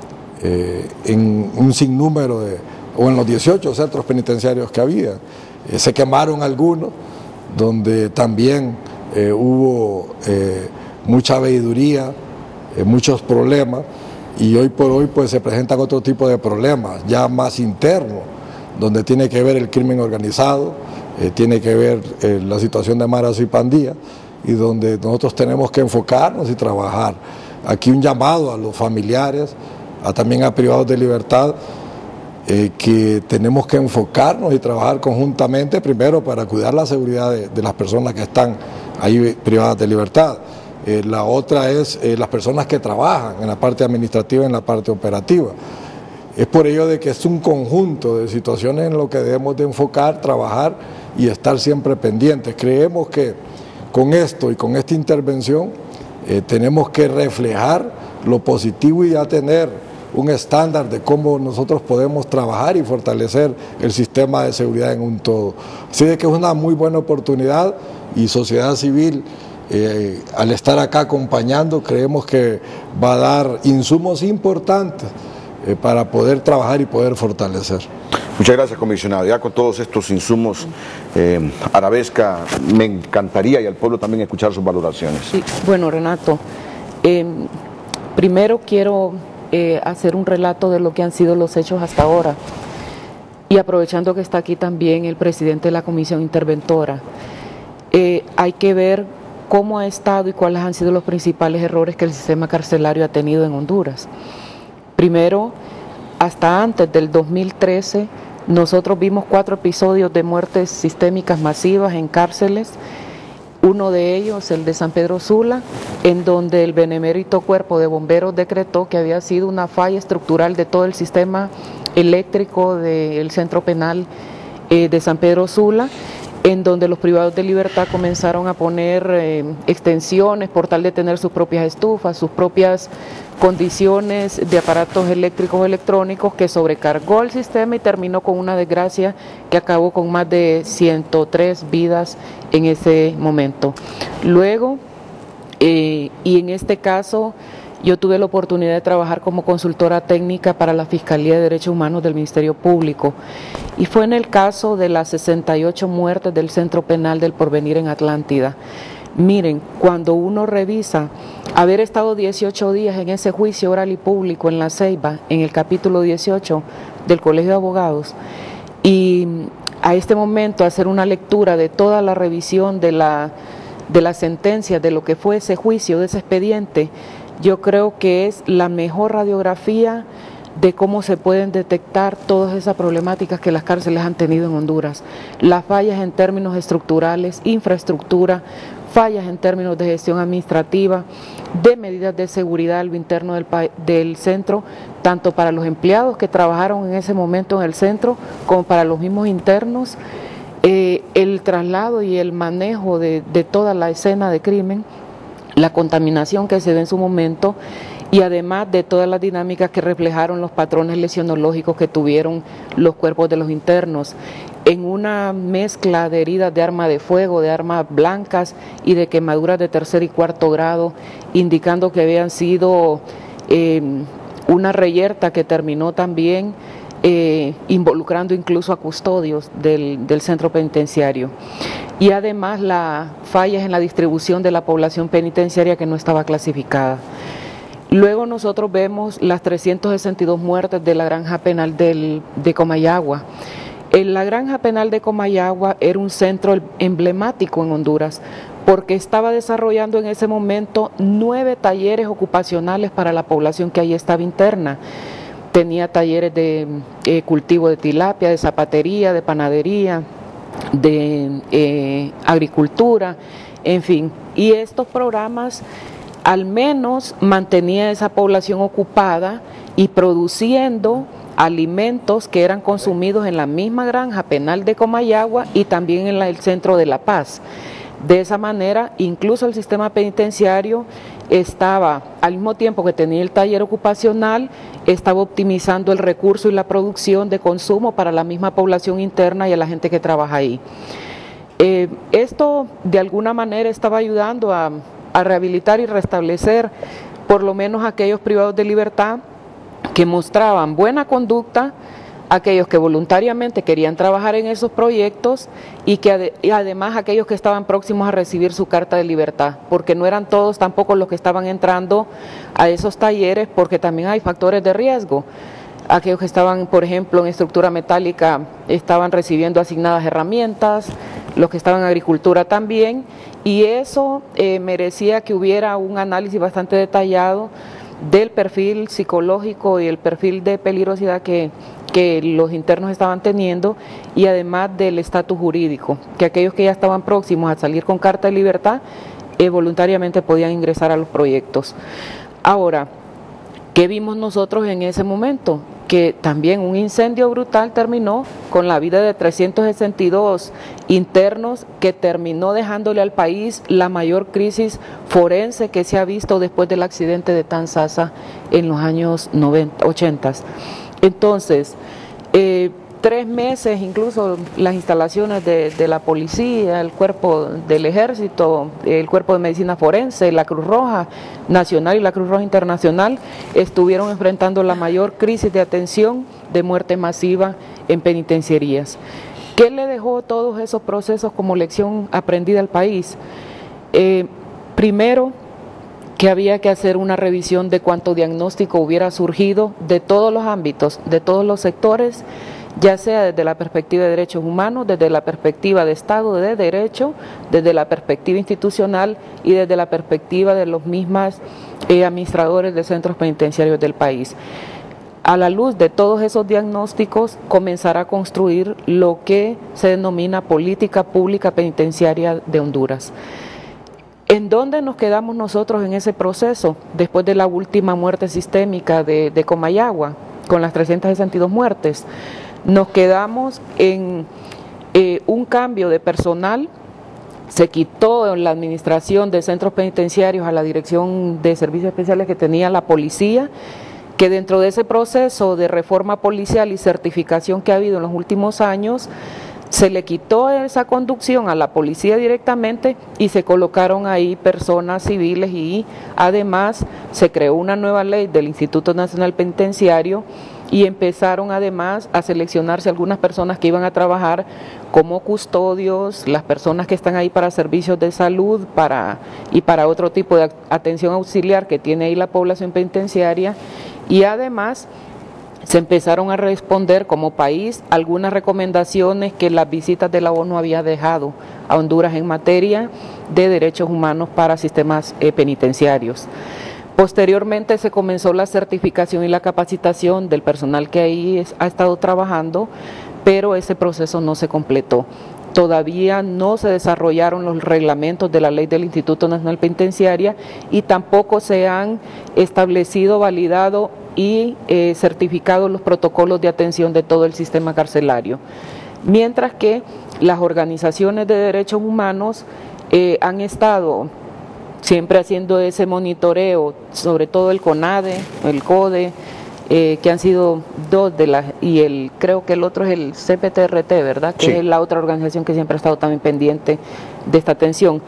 eh, en un sinnúmero de, o en los dieciocho centros penitenciarios que había. Eh, se quemaron algunos, donde también eh, hubo eh, mucha veeduría, eh, muchos problemas, y hoy por hoy pues se presentan otro tipo de problemas, ya más internos, donde tiene que ver el crimen organizado, eh, tiene que ver eh, la situación de maras y pandillas, y donde nosotros tenemos que enfocarnos y trabajar. Aquí un llamado a los familiares, a, también a privados de libertad, eh, que tenemos que enfocarnos y trabajar conjuntamente, primero para cuidar la seguridad de, de las personas que están ahí privadas de libertad. Eh, la otra es eh, las personas que trabajan en la parte administrativa y en la parte operativa. Es por ello de que es un conjunto de situaciones en lo que debemos de enfocar, trabajar y estar siempre pendientes. Creemos que con esto y con esta intervención eh, tenemos que reflejar lo positivo y ya tener un estándar de cómo nosotros podemos trabajar y fortalecer el sistema de seguridad en un todo. Así de que es una muy buena oportunidad y sociedad civil, eh, al estar acá acompañando, creemos que va a dar insumos importantes eh, para poder trabajar y poder fortalecer. Muchas gracias, comisionado. Ya con todos estos insumos, eh, Arabesca, me encantaría y al pueblo también escuchar sus valoraciones. Sí, bueno, Renato, eh, primero quiero eh, hacer un relato de lo que han sido los hechos hasta ahora y aprovechando que está aquí también el presidente de la comisión interventora, eh, hay que ver cómo ha estado y cuáles han sido los principales errores que el sistema carcelario ha tenido en Honduras. Primero, hasta antes del dos mil trece, nosotros vimos cuatro episodios de muertes sistémicas masivas en cárceles, uno de ellos, el de San Pedro Sula, en donde el benemérito cuerpo de bomberos decretó que había sido una falla estructural de todo el sistema eléctrico del centro penal eh, de San Pedro Sula, en donde los privados de libertad comenzaron a poner eh, extensiones por tal de tener sus propias estufas, sus propias condiciones de aparatos eléctricos o electrónicos, que sobrecargó el sistema y terminó con una desgracia que acabó con más de ciento tres vidas en ese momento. Luego, eh, y en este caso, yo tuve la oportunidad de trabajar como consultora técnica para la Fiscalía de Derechos Humanos del Ministerio Público, y fue en el caso de las sesenta y ocho muertes del Centro Penal del Porvenir en Atlántida. Miren, cuando uno revisa haber estado dieciocho días en ese juicio oral y público en La Ceiba, en el capítulo dieciocho del Colegio de Abogados, y a este momento hacer una lectura de toda la revisión de la, de la sentencia, de lo que fue ese juicio, de ese expediente, yo creo que es la mejor radiografía de cómo se pueden detectar todas esas problemáticas que las cárceles han tenido en Honduras. Las fallas en términos estructurales, infraestructura, fallas en términos de gestión administrativa, de medidas de seguridad a lo interno del, del centro, tanto para los empleados que trabajaron en ese momento en el centro, como para los mismos internos, eh, el traslado y el manejo de, de toda la escena de crimen, la contaminación que se ve en su momento, y además de todas las dinámicas que reflejaron los patrones lesionológicos que tuvieron los cuerpos de los internos, en una mezcla de heridas de arma de fuego, de armas blancas y de quemaduras de tercer y cuarto grado, indicando que habían sido eh, una reyerta que terminó también eh, involucrando incluso a custodios del, del centro penitenciario. Y además las fallas en la distribución de la población penitenciaria que no estaba clasificada. Luego nosotros vemos las trescientas sesenta y dos muertes de la granja penal del, de Comayagua. En la granja penal de Comayagua era un centro emblemático en Honduras porque estaba desarrollando en ese momento nueve talleres ocupacionales para la población que ahí estaba interna. Tenía talleres de eh, cultivo de tilapia, de zapatería, de panadería, de eh, agricultura, en fin. Y estos programas al menos mantenía esa población ocupada y produciendo alimentos que eran consumidos en la misma granja penal de Comayagua y también en la, el centro de La Paz. De esa manera, incluso el sistema penitenciario estaba, al mismo tiempo que tenía el taller ocupacional, estaba optimizando el recurso y la producción de consumo para la misma población interna y a la gente que trabaja ahí. Eh, esto de alguna manera estaba ayudando a, a rehabilitar y restablecer por lo menos aquellos privados de libertad que mostraban buena conducta, aquellos que voluntariamente querían trabajar en esos proyectos y que ade y además aquellos que estaban próximos a recibir su carta de libertad, porque no eran todos tampoco los que estaban entrando a esos talleres, porque también hay factores de riesgo. Aquellos que estaban, por ejemplo, en estructura metálica estaban recibiendo asignadas herramientas, los que estaban en agricultura también, y eso eh, merecía que hubiera un análisis bastante detallado del perfil psicológico y el perfil de peligrosidad que, que los internos estaban teniendo y además del estatus jurídico, que aquellos que ya estaban próximos a salir con carta de libertad eh, voluntariamente podían ingresar a los proyectos. Ahora, ¿qué vimos nosotros en ese momento? Que también un incendio brutal terminó con la vida de trescientos sesenta y dos internos, que terminó dejándole al país la mayor crisis forense que se ha visto después del accidente de Tanzasa en los años noventa, ochenta. Entonces, eh, tres meses, incluso las instalaciones de, de la policía, el cuerpo del ejército, el cuerpo de medicina forense, la Cruz Roja Nacional y la Cruz Roja Internacional estuvieron enfrentando la mayor crisis de atención de muerte masiva en penitenciarías. ¿Qué le dejó todos esos procesos como lección aprendida al país? Eh, primero, que había que hacer una revisión de cuánto diagnóstico hubiera surgido de todos los ámbitos, de todos los sectores, ya sea desde la perspectiva de derechos humanos, desde la perspectiva de Estado de Derecho, desde la perspectiva institucional y desde la perspectiva de los mismos eh, administradores de centros penitenciarios del país. A la luz de todos esos diagnósticos, comenzará a construir lo que se denomina política pública penitenciaria de Honduras. ¿En dónde nos quedamos nosotros en ese proceso después de la última muerte sistémica de, de Comayagua, con las trescientas sesenta y dos muertes? Nos quedamos en eh, un cambio de personal, se quitó la administración de centros penitenciarios a la dirección de servicios especiales que tenía la policía, que dentro de ese proceso de reforma policial y certificación que ha habido en los últimos años, se le quitó esa conducción a la policía directamente y se colocaron ahí personas civiles y además se creó una nueva ley del Instituto Nacional Penitenciario y empezaron además a seleccionarse algunas personas que iban a trabajar como custodios, las personas que están ahí para servicios de salud para, y para otro tipo de atención auxiliar que tiene ahí la población penitenciaria, y además se empezaron a responder como país algunas recomendaciones que las visitas de la ONU había dejado a Honduras en materia de derechos humanos para sistemas eh, penitenciarios. Posteriormente se comenzó la certificación y la capacitación del personal que ahí es, ha estado trabajando, pero ese proceso no se completó. Todavía no se desarrollaron los reglamentos de la ley del Instituto Nacional Penitenciaria y tampoco se han establecido, validado y eh, certificado los protocolos de atención de todo el sistema carcelario. Mientras que las organizaciones de derechos humanos eh, han estado siempre haciendo ese monitoreo, sobre todo el CONADE, el CODE, eh, que han sido dos de las, y el creo que el otro es el C P T R T, ¿verdad? Que sí, es la otra organización que siempre ha estado también pendiente de esta atención.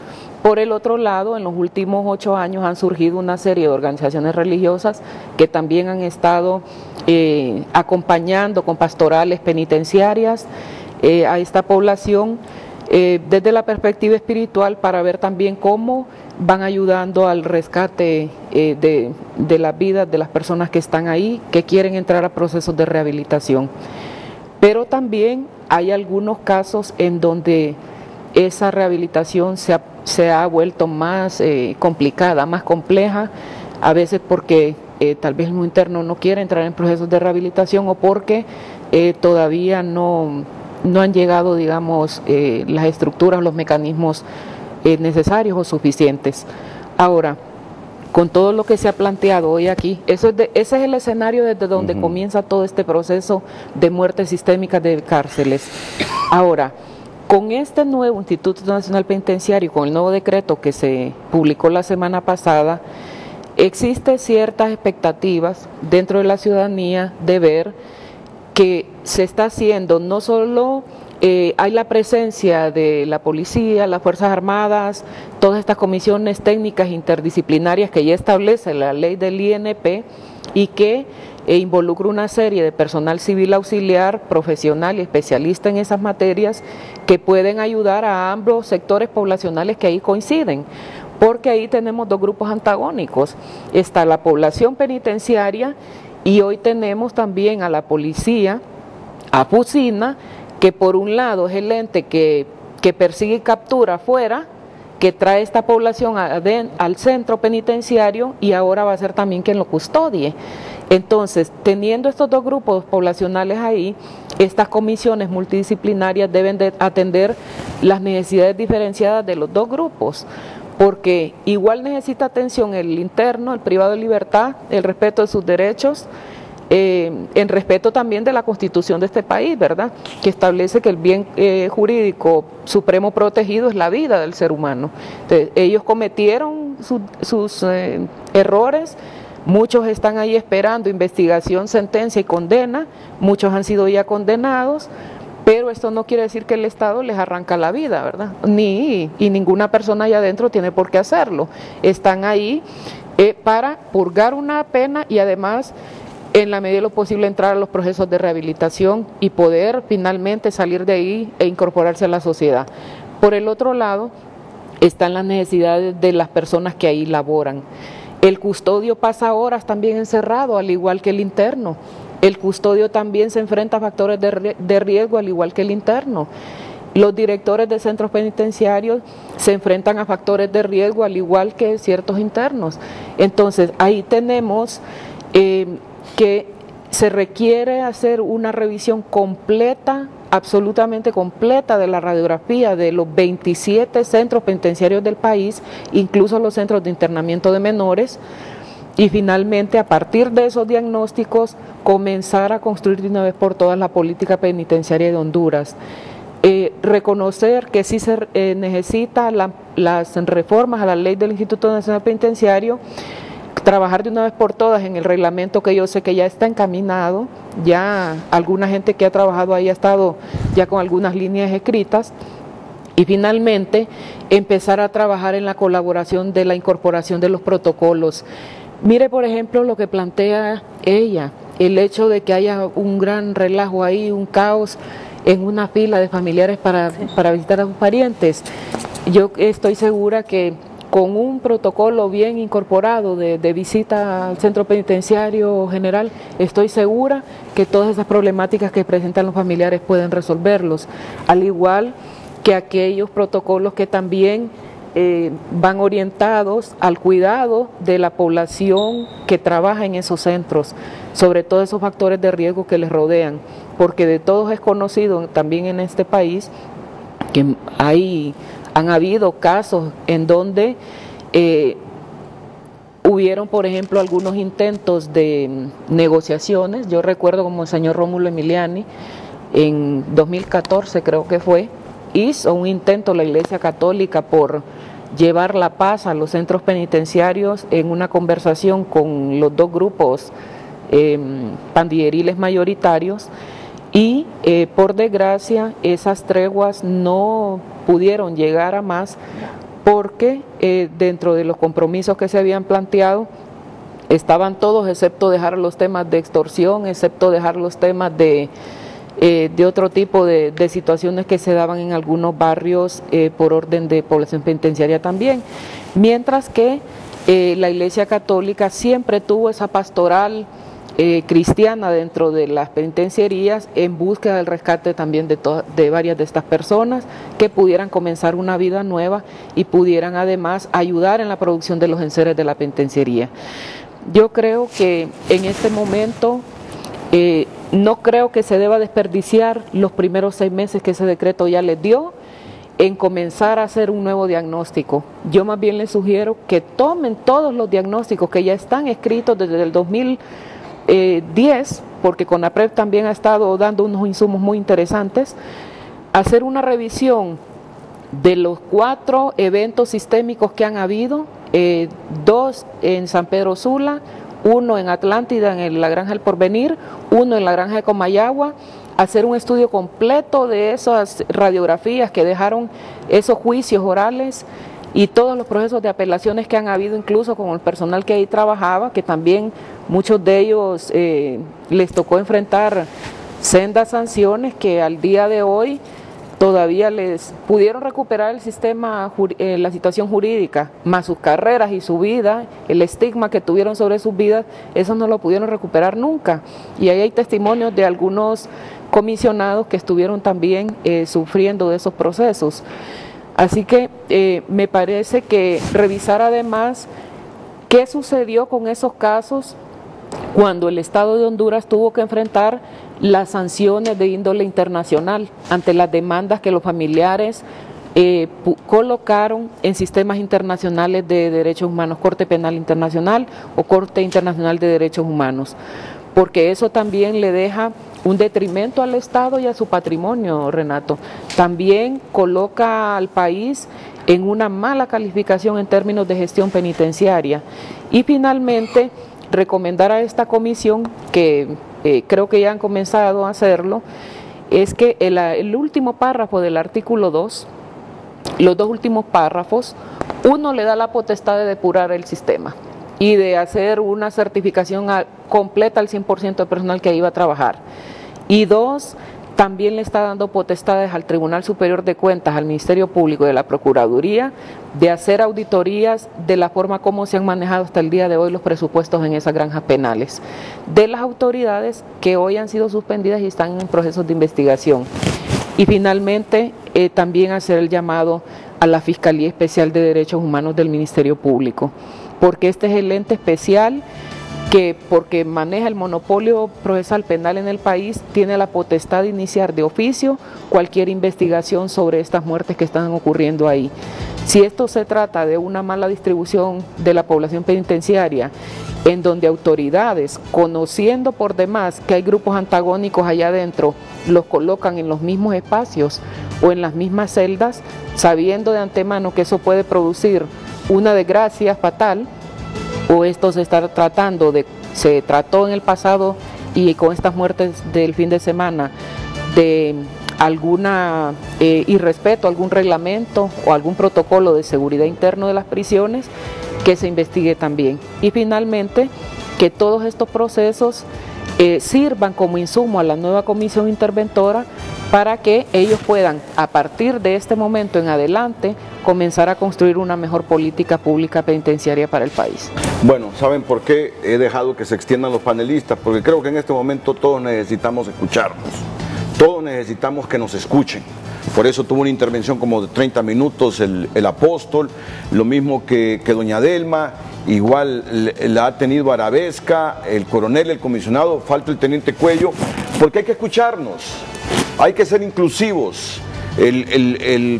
Por el otro lado, en los últimos ocho años han surgido una serie de organizaciones religiosas que también han estado eh, acompañando con pastorales penitenciarias eh, a esta población eh, desde la perspectiva espiritual, para ver también cómo van ayudando al rescate eh, de, de las vidas de las personas que están ahí, que quieren entrar a procesos de rehabilitación. Pero también hay algunos casos en donde esa rehabilitación se ha, se ha vuelto más eh, complicada, más compleja, a veces porque eh, tal vez el interno no quiere entrar en procesos de rehabilitación, o porque eh, todavía no, no han llegado, digamos, eh, las estructuras, los mecanismos eh, necesarios o suficientes. Ahora, con todo lo que se ha planteado hoy aquí, eso es de, ese es el escenario desde donde uh-huh. comienza todo este proceso de muerte sistémica de cárceles. Ahora, con este nuevo Instituto Nacional Penitenciario, con el nuevo decreto que se publicó la semana pasada, existen ciertas expectativas dentro de la ciudadanía de ver que se está haciendo, no solo eh, hay la presencia de la policía, las Fuerzas Armadas, todas estas comisiones técnicas interdisciplinarias que ya establece la ley del I N P y que e involucra una serie de personal civil auxiliar, profesional y especialista en esas materias, que pueden ayudar a ambos sectores poblacionales que ahí coinciden, porque ahí tenemos dos grupos antagónicos. Está la población penitenciaria y hoy tenemos también a la policía, a Pusina, que por un lado es el ente que, que persigue y captura afuera, que trae esta población a, de, al centro penitenciario, y ahora va a ser también quien lo custodie. Entonces, teniendo estos dos grupos poblacionales ahí, estas comisiones multidisciplinarias deben de atender las necesidades diferenciadas de los dos grupos, porque igual necesita atención el interno, el privado de libertad, el respeto de sus derechos, eh, en respeto también de la Constitución de este país, ¿verdad?, que establece que el bien eh, jurídico supremo protegido es la vida del ser humano. Entonces, ellos cometieron su, sus eh, errores. Muchos están ahí esperando investigación, sentencia y condena, muchos han sido ya condenados, pero esto no quiere decir que el Estado les arranca la vida, ¿verdad? Ni, y ninguna persona allá adentro tiene por qué hacerlo. Están ahí eh, para purgar una pena y además, en la medida de lo posible, entrar a los procesos de rehabilitación y poder finalmente salir de ahí e incorporarse a la sociedad. Por el otro lado, están las necesidades de las personas que ahí laboran. El custodio pasa horas también encerrado, al igual que el interno. El custodio también se enfrenta a factores de riesgo, al igual que el interno. Los directores de centros penitenciarios se enfrentan a factores de riesgo, al igual que ciertos internos. Entonces, ahí tenemos eh, que se requiere hacer una revisión completa, absolutamente completa, de la radiografía de los veintisiete centros penitenciarios del país, incluso los centros de internamiento de menores, y finalmente, a partir de esos diagnósticos, comenzar a construir de una vez por todas la política penitenciaria de Honduras. Eh, reconocer que sí se eh, necesita la, las reformas a la ley del Instituto Nacional Penitenciario, trabajar de una vez por todas en el reglamento, que yo sé que ya está encaminado, ya alguna gente que ha trabajado ahí ha estado ya con algunas líneas escritas, y finalmente empezar a trabajar en la colaboración de la incorporación de los protocolos. Mire, por ejemplo, lo que plantea ella, el hecho de que haya un gran relajo ahí, un caos en una fila de familiares para, sí. para visitar a sus parientes. Yo estoy segura que con un protocolo bien incorporado de, de visita al centro penitenciario general, estoy segura que todas esas problemáticas que presentan los familiares pueden resolverlos, al igual que aquellos protocolos que también eh, van orientados al cuidado de la población que trabaja en esos centros, sobre todo esos factores de riesgo que les rodean, porque de todos es conocido también en este país que hay... Han habido casos en donde eh, hubieron, por ejemplo, algunos intentos de negociaciones. Yo recuerdo como el señor Rómulo Emiliani, en dos mil catorce creo que fue, hizo un intento la Iglesia Católica por llevar la paz a los centros penitenciarios en una conversación con los dos grupos eh, pandilleriles mayoritarios. Y eh, por desgracia esas treguas no pudieron llegar a más porque eh, dentro de los compromisos que se habían planteado estaban todos, excepto dejar los temas de extorsión, excepto dejar los temas de, eh, de otro tipo de, de situaciones que se daban en algunos barrios eh, por orden de población penitenciaria también, mientras que eh, la Iglesia Católica siempre tuvo esa pastoral eh, cristiana dentro de las penitenciarías en búsqueda del rescate también de, de varias de estas personas que pudieran comenzar una vida nueva y pudieran además ayudar en la producción de los enseres de la penitenciaría. Yo creo que en este momento eh, no creo que se deba desperdiciar los primeros seis meses que ese decreto ya les dio en comenzar a hacer un nuevo diagnóstico. Yo más bien les sugiero que tomen todos los diagnósticos que ya están escritos desde el dos mil diez, porque CONAPRED también ha estado dando unos insumos muy interesantes, hacer una revisión de los cuatro eventos sistémicos que han habido, eh, dos en San Pedro Sula, uno en Atlántida, en la Granja del Porvenir, uno en la Granja de Comayagua, hacer un estudio completo de esas radiografías que dejaron esos juicios orales y todos los procesos de apelaciones que han habido, incluso con el personal que ahí trabajaba, que también muchos de ellos eh, les tocó enfrentar sendas sanciones que al día de hoy todavía les pudieron recuperar el sistema, eh, la situación jurídica, más sus carreras y su vida, el estigma que tuvieron sobre sus vidas, eso no lo pudieron recuperar nunca. Y ahí hay testimonios de algunos comisionados que estuvieron también eh, sufriendo de esos procesos. Así que eh, me parece que revisar además qué sucedió con esos casos cuando el Estado de Honduras tuvo que enfrentar las sanciones de índole internacional ante las demandas que los familiares eh, colocaron en sistemas internacionales de derechos humanos, Corte Penal Internacional o Corte Internacional de Derechos Humanos, porque eso también le deja un detrimento al Estado y a su patrimonio, Renato. También coloca al país en una mala calificación en términos de gestión penitenciaria. Y finalmente, recomendar a esta comisión, que eh, creo que ya han comenzado a hacerlo, es que el, el último párrafo del artículo dos, los dos últimos párrafos, uno le da la potestad de depurar el sistema y de hacer una certificación a, completa al cien por ciento de personal que iba a trabajar. Y dos, también le está dando potestades al Tribunal Superior de Cuentas, al Ministerio Público y a la Procuraduría de hacer auditorías de la forma como se han manejado hasta el día de hoy los presupuestos en esas granjas penales, de las autoridades que hoy han sido suspendidas y están en procesos de investigación. Y finalmente, eh, también hacer el llamado a la Fiscalía Especial de Derechos Humanos del Ministerio Público, porque este es el ente especial que, porque maneja el monopolio procesal penal en el país, tiene la potestad de iniciar de oficio cualquier investigación sobre estas muertes que están ocurriendo ahí. Si esto se trata de una mala distribución de la población penitenciaria, en donde autoridades, conociendo por demás que hay grupos antagónicos allá adentro, los colocan en los mismos espacios o en las mismas celdas, sabiendo de antemano que eso puede producir una desgracia fatal, o esto se está tratando de, se trató en el pasado y con estas muertes del fin de semana, de alguna eh, irrespeto, algún reglamento o algún protocolo de seguridad interno de las prisiones, que se investigue también. Y finalmente, que todos estos procesos eh, sirvan como insumo a la nueva comisión interventora para que ellos puedan, a partir de este momento en adelante, comenzar a construir una mejor política pública penitenciaria para el país. Bueno, ¿saben por qué he dejado que se extiendan los panelistas? Porque creo que en este momento todos necesitamos escucharnos, todos necesitamos que nos escuchen. Por eso tuvo una intervención como de treinta minutos el, el apóstol, lo mismo que, que doña Delma, igual la ha tenido Arabesca, el coronel, el comisionado, falta el teniente Cuello, porque hay que escucharnos, hay que ser inclusivos. El, el, el,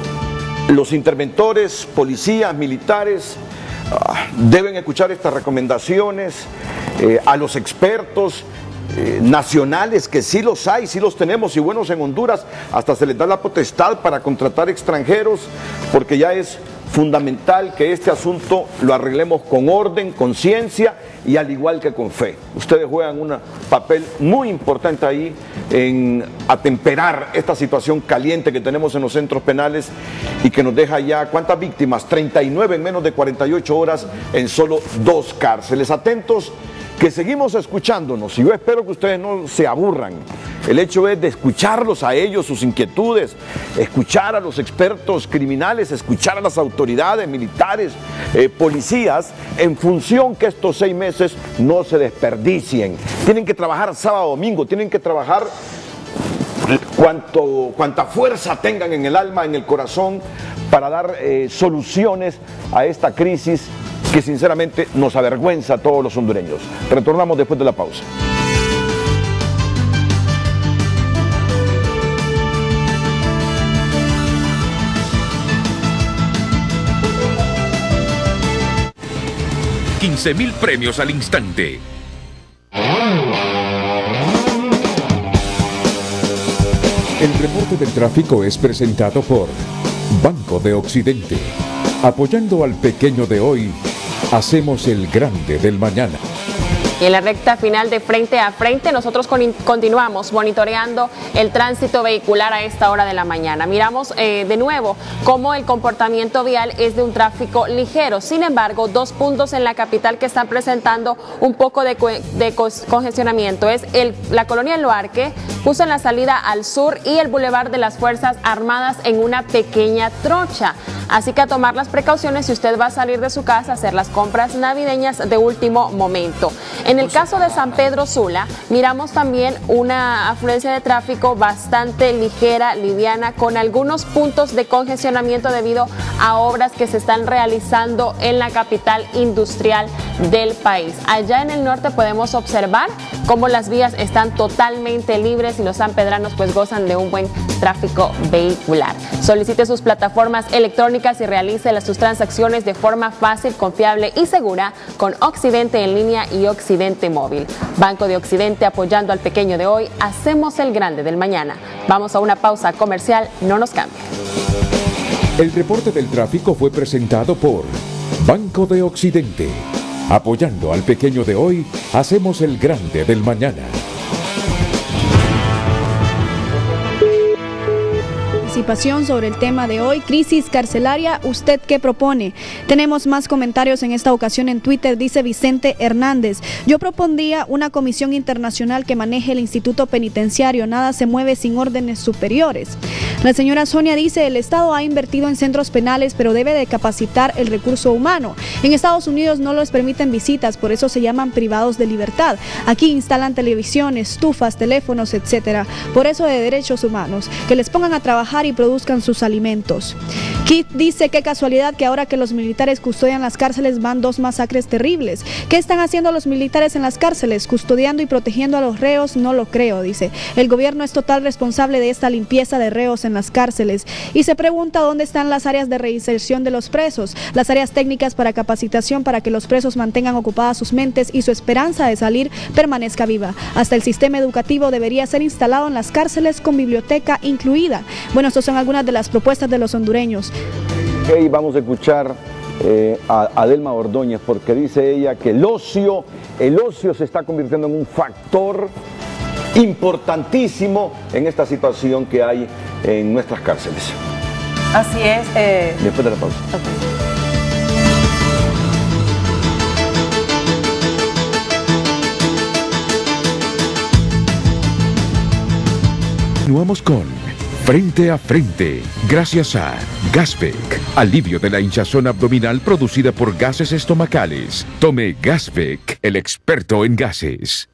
los interventores, policías, militares, uh, deben escuchar estas recomendaciones, eh, a los expertos eh, nacionales, que sí los hay, sí los tenemos, y buenos en Honduras, hasta se les da la potestad para contratar extranjeros, porque ya es fundamental que este asunto lo arreglemos con orden, con ciencia y al igual que con fe. Ustedes juegan un papel muy importante ahí en atemperar esta situación caliente que tenemos en los centros penales y que nos deja ya, ¿cuántas víctimas? treinta y nueve en menos de cuarenta y ocho horas en solo dos cárceles. Atentos, que seguimos escuchándonos y yo espero que ustedes no se aburran. El hecho es de escucharlos a ellos, sus inquietudes, escuchar a los expertos criminales, escuchar a las autoridades militares, eh, policías, en función que estos seis meses no se desperdicien. Tienen que trabajar sábado, domingo, tienen que trabajar cuanto, cuanta fuerza tengan en el alma, en el corazón, para dar eh, soluciones a esta crisis que sinceramente nos avergüenza a todos los hondureños. Retornamos después de la pausa. quince mil premios al instante. El reporte del tráfico es presentado por Banco de Occidente. Apoyando al pequeño de hoy, hacemos el grande del mañana. Y en la recta final de Frente a Frente, nosotros con, continuamos monitoreando el tránsito vehicular a esta hora de la mañana. Miramos eh, de nuevo cómo el comportamiento vial es de un tráfico ligero. Sin embargo, dos puntos en la capital que están presentando un poco de, co de co congestionamiento. Es el, la colonia El Luarque, justo en la salida al sur, y el Boulevard de las Fuerzas Armadas en una pequeña trocha. Así que a tomar las precauciones si usted va a salir de su casa a hacer las compras navideñas de último momento. En el caso de San Pedro Sula, miramos también una afluencia de tráfico bastante ligera, liviana, con algunos puntos de congestionamiento debido a obras que se están realizando en la capital industrial del país. Allá en el norte podemos observar cómo las vías están totalmente libres y los sanpedranos pues gozan de un buen tráfico vehicular. Solicite sus plataformas electrónicas y realice las, sus transacciones de forma fácil, confiable y segura con Occidente en línea y Occidente Móvil. Banco de Occidente, apoyando al pequeño de hoy, hacemos el grande del mañana. Vamos a una pausa comercial, no nos cambie. El reporte del tráfico fue presentado por Banco de Occidente. Apoyando al pequeño de hoy, hacemos el grande del mañana. Participación sobre el tema de hoy, crisis carcelaria, ¿usted qué propone? Tenemos más comentarios en esta ocasión en Twitter, dice Vicente Hernández. Yo propondría una comisión internacional que maneje el instituto penitenciario, nada se mueve sin órdenes superiores. La señora Sonia dice, el Estado ha invertido en centros penales, pero debe de capacitar el recurso humano. En Estados Unidos no les permiten visitas, por eso se llaman privados de libertad. Aquí instalan televisión, estufas, teléfonos, etcétera. Por eso de derechos humanos, que les pongan a trabajar y produzcan sus alimentos. Kit dice, qué casualidad que ahora que los militares custodian las cárceles van dos masacres terribles. ¿Qué están haciendo los militares en las cárceles? Custodiando y protegiendo a los reos, no lo creo, dice. El gobierno es total responsable de esta limpieza de reos en las cárceles. Y se pregunta dónde están las áreas de reinserción de los presos, las áreas técnicas para capacitación para que los presos mantengan ocupadas sus mentes y su esperanza de salir permanezca viva. Hasta el sistema educativo debería ser instalado en las cárceles con biblioteca incluida. Bueno, estas son algunas de las propuestas de los hondureños. Hey, vamos a escuchar eh, a Adelma Ordóñez, porque dice ella que el ocio, el ocio se está convirtiendo en un factor importantísimo en esta situación que hay en nuestras cárceles. Así es. Eh... Después de la pausa. Okay. Continuamos con Frente a Frente, gracias a Gasbec, alivio de la hinchazón abdominal producida por gases estomacales. Tome Gasbec, el experto en gases.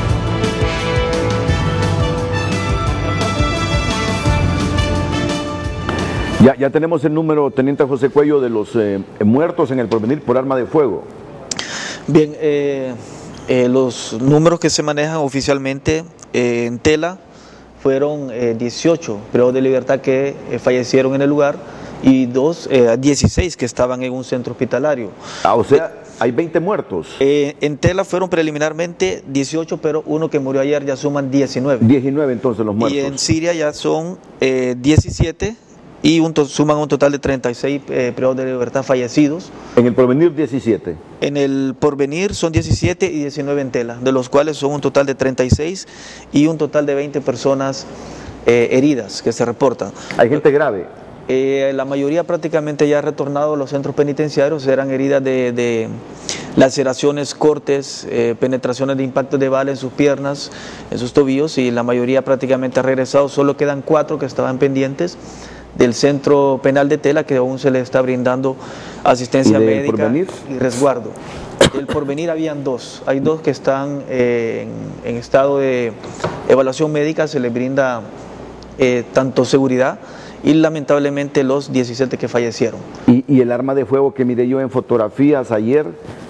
Ya, ya tenemos el número, Teniente José Cuello, de los eh, muertos en el porvenir por arma de fuego. Bien, eh, eh, los números que se manejan oficialmente eh, en Tela fueron eh, dieciocho privados de libertad que eh, fallecieron en el lugar y dos, eh, dieciséis que estaban en un centro hospitalario. Ah, o sea, hay veinte muertos. Eh, en Tela fueron preliminarmente dieciocho, pero uno que murió ayer ya suman diecinueve. diecinueve entonces los muertos. Y en Siria ya son eh, diecisiete y un suman un total de treinta y seis eh, privados de libertad fallecidos. En el Porvenir diecisiete. En el Porvenir son diecisiete y diecinueve en Tela, de los cuales son un total de treinta y seis y un total de veinte personas eh, heridas que se reportan. ¿Hay gente grave? Eh, la mayoría prácticamente ya ha retornado a los centros penitenciarios, eran heridas de, de laceraciones, cortes, eh, penetraciones de impactos de bala en sus piernas, en sus tobillos, y la mayoría prácticamente ha regresado. Solo quedan cuatro que estaban pendientes del centro penal de Tela, que aún se le está brindando asistencia ¿Y médica Porvenir? y resguardo. Del Porvenir habían dos, hay dos que están eh, en, en estado de evaluación médica, se les brinda eh, tanto seguridad, y lamentablemente los diecisiete que fallecieron. ¿Y, y el arma de fuego que miré yo en fotografías ayer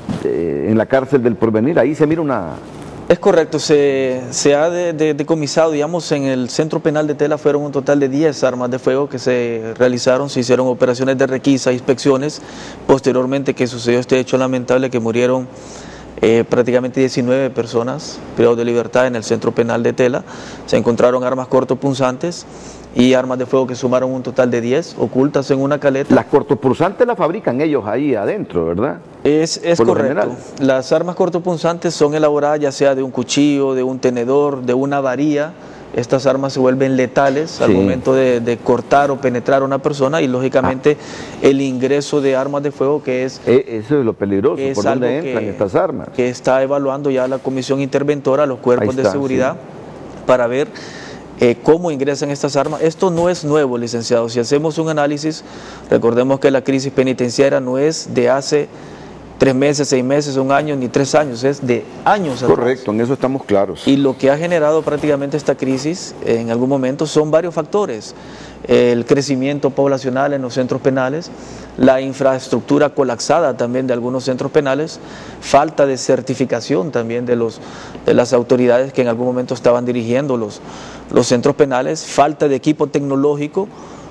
eh, en la cárcel del Porvenir? Ahí se mira una... Es correcto, se, se ha de, de, decomisado, digamos, en el centro penal de Tela fueron un total de diez armas de fuego que se realizaron, se hicieron operaciones de requisa, inspecciones, posteriormente que sucedió este hecho lamentable que murieron eh, prácticamente diecinueve personas privados de libertad en el centro penal de Tela. Se encontraron armas cortopunzantes y armas de fuego que sumaron un total de diez, ocultas en una caleta. Las cortopunzantes las fabrican ellos ahí adentro, ¿verdad? Es, es correcto. Las armas cortopunzantes son elaboradas ya sea de un cuchillo, de un tenedor, de una varilla. Estas armas se vuelven letales sí. al momento de, de cortar o penetrar a una persona, y lógicamente ah. el ingreso de armas de fuego, que es... Eh, eso es lo peligroso, es ¿por dónde entran que, estas armas? Que está evaluando ya la comisión interventora, los cuerpos está, de seguridad, sí. para ver Eh, cómo ingresan estas armas. Esto no es nuevo, licenciado. Si hacemos un análisis, recordemos que la crisis penitenciaria no es de hace tres meses, seis meses, un año, ni tres años, es de años atrás. Correcto, en eso estamos claros. Y lo que ha generado prácticamente esta crisis en algún momento son varios factores. El crecimiento poblacional en los centros penales, la infraestructura colapsada también de algunos centros penales, falta de certificación también de, los, de las autoridades que en algún momento estaban dirigiendo los, los centros penales, falta de equipo tecnológico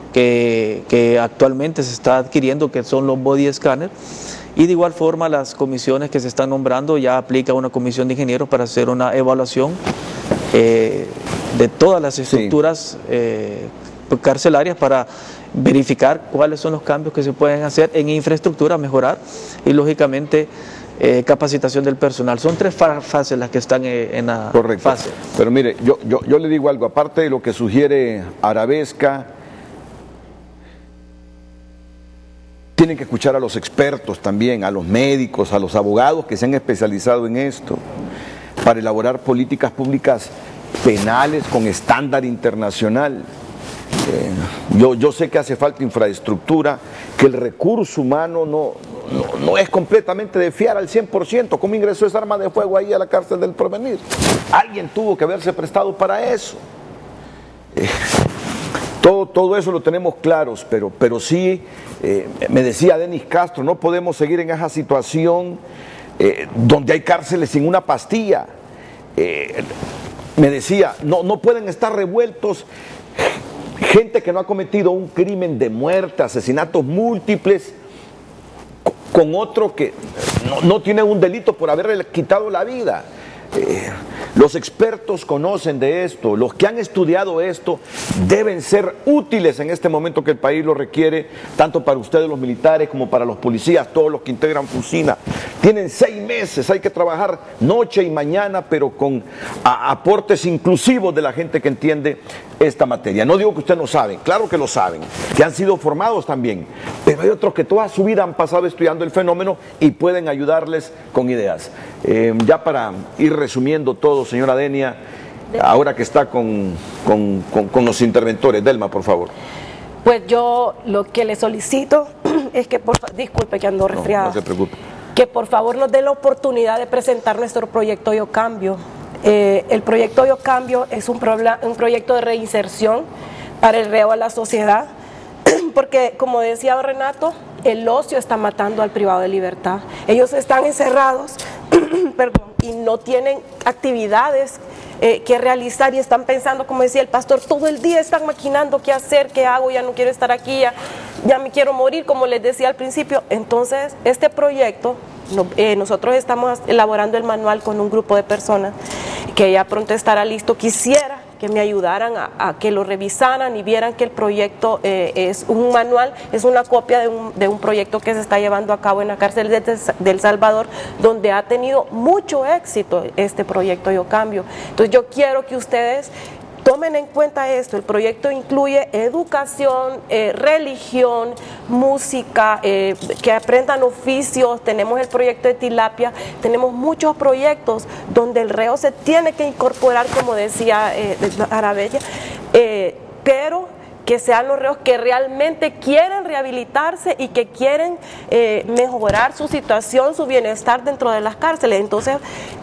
que, que actualmente se está adquiriendo, que son los body scanners, y de igual forma las comisiones que se están nombrando, ya aplica una comisión de ingenieros para hacer una evaluación eh, de todas las estructuras sí. eh, carcelarias para verificar cuáles son los cambios que se pueden hacer en infraestructura, mejorar, y lógicamente eh, capacitación del personal. Son tres fa fases las que están eh, en la Correcto. fase. Pero mire, yo, yo, yo le digo algo, aparte de lo que sugiere Arabesca, tienen que escuchar a los expertos también, a los médicos, a los abogados que se han especializado en esto, para elaborar políticas públicas penales con estándar internacional. Eh, yo, yo sé que hace falta infraestructura, que el recurso humano no, no, no es completamente de fiar al cien por ciento. ¿Cómo ingresó esa arma de fuego ahí a la cárcel del Porvenir? Alguien tuvo que haberse prestado para eso. Eh, todo, todo eso lo tenemos claros, pero, pero sí, eh, me decía Denis Castro, no podemos seguir en esa situación eh, donde hay cárceles sin una pastilla. Eh, me decía, no, no pueden estar revueltos gente que no ha cometido un crimen de muerte, asesinatos múltiples, con otro que no, no tiene un delito por haberle quitado la vida. Eh, los expertos conocen de esto, los que han estudiado esto deben ser útiles en este momento que el país lo requiere, tanto para ustedes los militares como para los policías, todos los que integran FUSINA. Tienen seis meses, hay que trabajar noche y mañana, pero con a, aportes inclusivos de la gente que entiende esta materia. No digo que ustedes no saben, claro que lo saben, que han sido formados también, pero hay otros que toda su vida han pasado estudiando el fenómeno y pueden ayudarles con ideas. Eh, ya para ir resumiendo todo, señora Denia, ahora que está con, con, con, con los interventores. Delma, por favor. Pues yo lo que le solicito es que, por disculpe que ando resfriada, no, no se preocupe, que por favor nos dé la oportunidad de presentar nuestro proyecto Yo Cambio. Eh, el proyecto Yo Cambio es un, un proyecto de reinserción para el reo a la sociedad, porque como decía Renato, el ocio está matando al privado de libertad. Ellos están encerrados perdón, y no tienen actividades eh, que realizar y están pensando, como decía el pastor, todo el día están maquinando qué hacer, qué hago, ya no quiero estar aquí, ya, ya me quiero morir, como les decía al principio. Entonces, este proyecto, no, eh, nosotros estamos elaborando el manual con un grupo de personas que ya pronto estará listo. Quisiera que me ayudaran a, a que lo revisaran y vieran que el proyecto eh, es un manual, es una copia de un, de un proyecto que se está llevando a cabo en la cárcel de, de El Salvador, donde ha tenido mucho éxito este proyecto Yo Cambio. Entonces yo quiero que ustedes tomen en cuenta esto. El proyecto incluye educación, eh, religión, música, eh, que aprendan oficios. Tenemos el proyecto de tilapia, tenemos muchos proyectos donde el reo se tiene que incorporar, como decía eh, Arabella, eh, pero que sean los reos que realmente quieren rehabilitarse y que quieren eh, mejorar su situación, su bienestar dentro de las cárceles. Entonces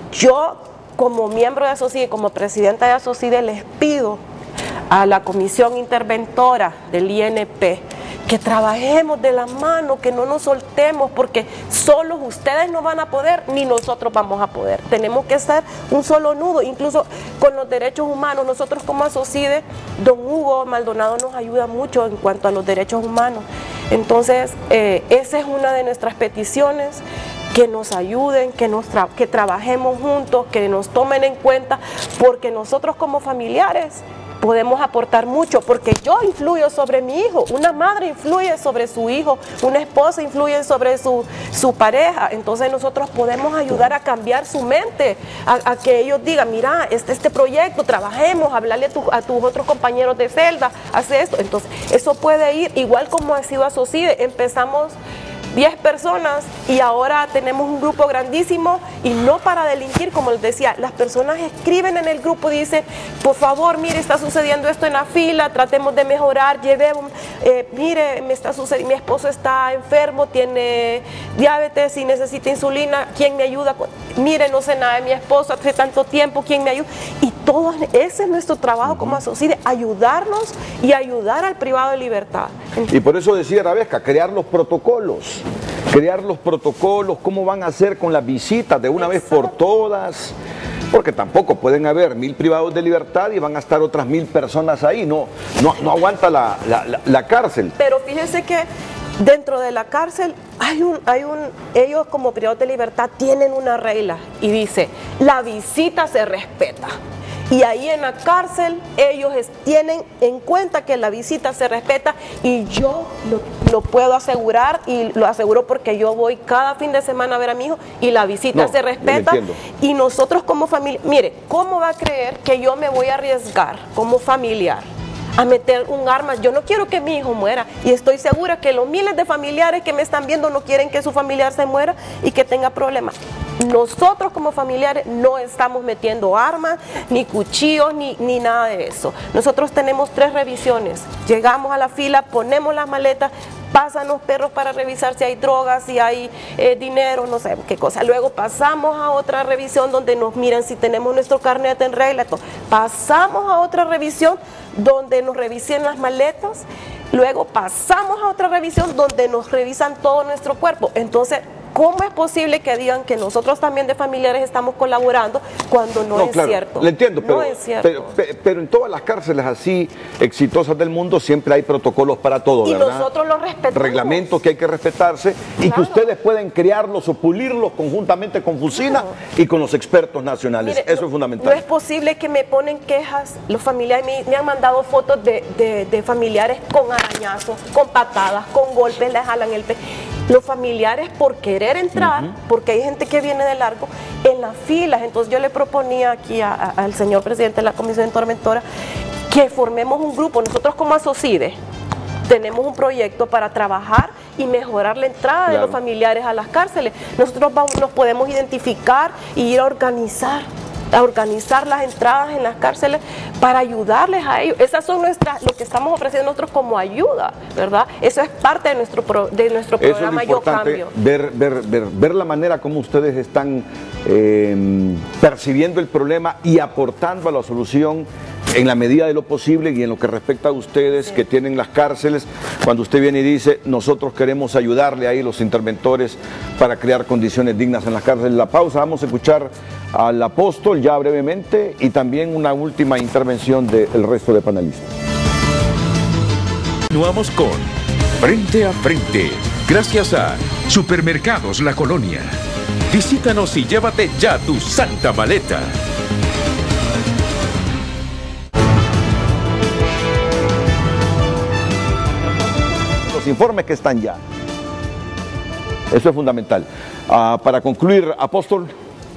yo, como miembro de ASOCIDE, como presidenta de ASOCIDE, les pido a la Comisión Interventora del I N P que trabajemos de la mano, que no nos soltemos, porque solos ustedes no van a poder, ni nosotros vamos a poder. Tenemos que ser un solo nudo, incluso con los derechos humanos. Nosotros como ASOCIDE, don Hugo Maldonado nos ayuda mucho en cuanto a los derechos humanos. Entonces, eh, esa es una de nuestras peticiones, que nos ayuden, que, nos tra que trabajemos juntos, que nos tomen en cuenta, porque nosotros como familiares podemos aportar mucho, porque yo influyo sobre mi hijo, una madre influye sobre su hijo, una esposa influye sobre su, su pareja. Entonces nosotros podemos ayudar a cambiar su mente, a, a que ellos digan, mira, este, este proyecto, trabajemos, hablarle a, tu, a tus otros compañeros de celda, hace esto. Entonces eso puede ir, igual como ha sido ASOCIDE. Empezamos diez personas y ahora tenemos un grupo grandísimo, y no para delinquir, como les decía, las personas escriben en el grupo, dicen, por favor, mire, está sucediendo esto en la fila, tratemos de mejorar, llevemos, eh, mire, me está sucediendo, mi esposo está enfermo, tiene diabetes y necesita insulina, ¿quién me ayuda? Mire, no sé nada de mi esposo hace tanto tiempo, ¿quién me ayuda? Y todo ese es nuestro trabajo uh-huh. como ASOCIDE, ayudarnos y ayudar al privado de libertad. Y por eso decía Arabesca, crear los protocolos. Crear los protocolos, cómo van a hacer con las visitas de una Exacto. vez por todas, porque tampoco pueden haber mil privados de libertad y van a estar otras mil personas ahí, no, no, no aguanta la, la, la, la cárcel. Pero fíjense que dentro de la cárcel hay un, hay un, ellos como privados de libertad tienen una regla y dice, la visita se respeta. Y ahí en la cárcel ellos tienen en cuenta que la visita se respeta, y yo lo, lo puedo asegurar, y lo aseguro porque yo voy cada fin de semana a ver a mi hijo y la visita no, se respeta. Y nosotros como familia, mire, ¿cómo va a creer que yo me voy a arriesgar como familiar a meter un arma? Yo no quiero que mi hijo muera, y estoy segura que los miles de familiares que me están viendo no quieren que su familiar se muera y que tenga problemas. Nosotros como familiares no estamos metiendo armas, ni cuchillos, ni, ni nada de eso. Nosotros tenemos tres revisiones. Llegamos a la fila, ponemos las maletas, pasan los perros para revisar si hay drogas, si hay eh, dinero, no sé qué cosa. Luego pasamos a otra revisión donde nos miran si tenemos nuestro carnet en regla. Todo. Pasamos a otra revisión donde nos revisen las maletas. Luego pasamos a otra revisión donde nos revisan todo nuestro cuerpo. Entonces, ¿cómo es posible que digan que nosotros también de familiares estamos colaborando cuando no, no es claro, cierto? Le entiendo, pero, no es cierto. Pero, pero en todas las cárceles así exitosas del mundo siempre hay protocolos para todo, y ¿verdad? Y nosotros los respetamos. Reglamentos que hay que respetarse, claro. y que ustedes pueden crearlos o pulirlos conjuntamente con Fusina claro. y con los expertos nacionales. Mire, Eso no, es fundamental. No es posible que me ponen quejas, los familiares me, me han mandado fotos de, de, de familiares con arañazos, con patadas, con golpes, les jalan el pelo. Los familiares por querer entrar, uh-huh. porque hay gente que viene de largo, en las filas. Entonces yo le proponía aquí a, a, al señor presidente de la Comisión Interventora que formemos un grupo. Nosotros como ASOCIDE tenemos un proyecto para trabajar y mejorar la entrada claro. de los familiares a las cárceles. Nosotros vamos, nos podemos identificar y ir a organizar a organizar las entradas en las cárceles para ayudarles a ellos. Esas son nuestras, lo que estamos ofreciendo nosotros como ayuda, ¿verdad? Eso es parte de nuestro, pro, de nuestro programa Yo Cambio. Ver, ver, ver, ver la manera como ustedes están eh, percibiendo el problema y aportando a la solución en la medida de lo posible, y en lo que respecta a ustedes sí. que tienen las cárceles, cuando usted viene y dice, nosotros queremos ayudarle ahí los interventores para crear condiciones dignas en las cárceles. La pausa, vamos a escuchar al apóstol ya brevemente y también una última intervención del resto de panelistas. Continuamos con Frente a Frente, gracias a Supermercados La Colonia. Visítanos y llévate ya tu santa maleta. informes que están ya. Eso es fundamental. Uh, para concluir, Apóstol.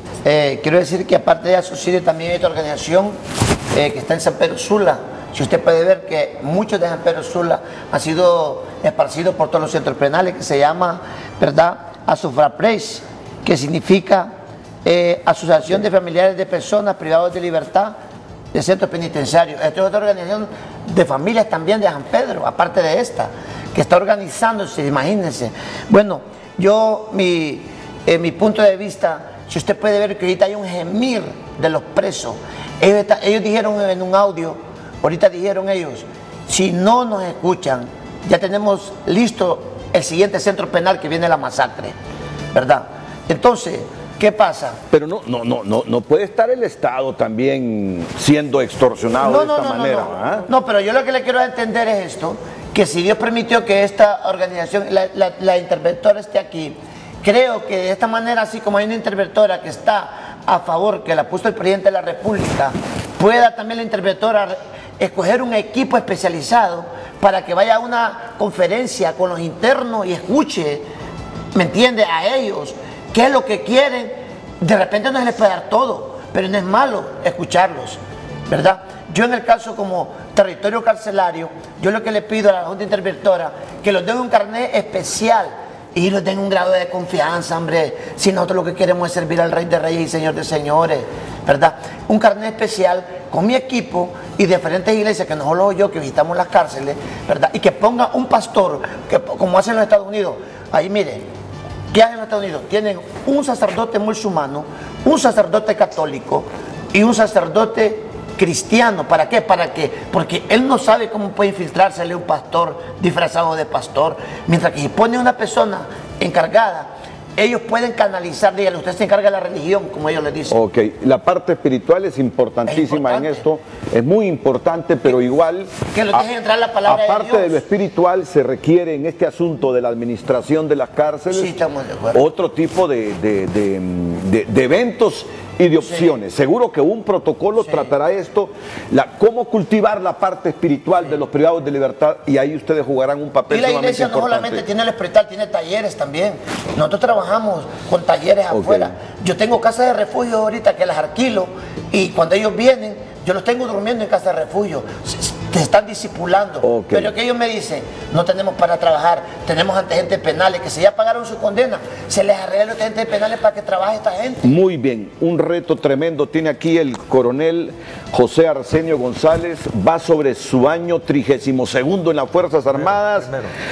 Eh, quiero decir que aparte de Asociación también hay otra organización eh, que está en San Pedro Sula. Si usted puede ver que muchos de San Pedro Sula han sido esparcidos por todos los centros penales, que se llama, ¿verdad?, Asufrapreis, que significa eh, Asociación de Familiares de Personas Privadas de Libertad de Centros Penitenciarios. Esta es otra organización de familias también de San Pedro, aparte de esta, que está organizándose, imagínense. Bueno, yo, mi, eh, mi punto de vista, si usted puede ver que ahorita hay un gemir de los presos. Ellos, está, ellos dijeron en un audio, ahorita dijeron ellos, si no nos escuchan, ya tenemos listo el siguiente centro penal que viene la masacre, ¿verdad? Entonces, ¿qué pasa? Pero no, no, no, no, no puede estar el Estado también siendo extorsionado no, de no, esta no, manera. No, no. ¿Ah? no, pero yo lo que le quiero entender es esto, que si Dios permitió que esta organización, la, la, la interventora esté aquí, creo que de esta manera, así como hay una interventora que está a favor, que la puso el presidente de la República, pueda también la interventora escoger un equipo especializado para que vaya a una conferencia con los internos y escuche, ¿me entiende?, a ellos, qué es lo que quieren. De repente no se les puede dar todo, pero no es malo escucharlos, ¿verdad? Yo en el caso como territorio carcelario, yo lo que le pido a la Junta Interventora, que los den un carnet especial y los den un grado de confianza, hombre. Si nosotros lo que queremos es servir al Rey de Reyes y Señor de Señores, ¿verdad? Un carnet especial con mi equipo y diferentes iglesias, que no solo yo, que visitamos las cárceles, ¿verdad? Y que ponga un pastor, que, como hacen en los Estados Unidos. Ahí, mire, ¿qué hacen en los Estados Unidos? Tienen un sacerdote musulmano, un sacerdote católico y un sacerdote cristiano. ¿Para qué? ¿Para qué? Porque él no sabe cómo puede infiltrársele un pastor disfrazado de pastor. Mientras que si pone una persona encargada, ellos pueden canalizar, dígale, usted se encarga de la religión, como ellos le dicen. Ok, la parte espiritual es importantísima en esto, es muy importante, pero igual... Que lo dejen entrar la palabra de Dios. Aparte de lo espiritual, se requiere en este asunto de la administración de las cárceles, sí, estamos de acuerdo, otro tipo de, de, de, de, de eventos y de opciones. Sí. Seguro que un protocolo sí. tratará esto, la, cómo cultivar la parte espiritual sí. de los privados de libertad, y ahí ustedes jugarán un papel y la iglesia no importante. Solamente tiene el espiritual, tiene talleres también. Nosotros trabajamos con talleres okay. afuera. Yo tengo casas de refugio ahorita que las alquilo, y cuando ellos vienen, yo los tengo durmiendo en casa de refugio. Te están discipulando, okay. pero que ellos me dicen, no tenemos para trabajar, tenemos antecedentes penales, que si ya pagaron su condena, se les arregla los antecedentes penales para que trabaje esta gente. Muy bien, un reto tremendo tiene aquí el coronel José Arsenio González, va sobre su año trigésimo segundo en las Fuerzas Armadas,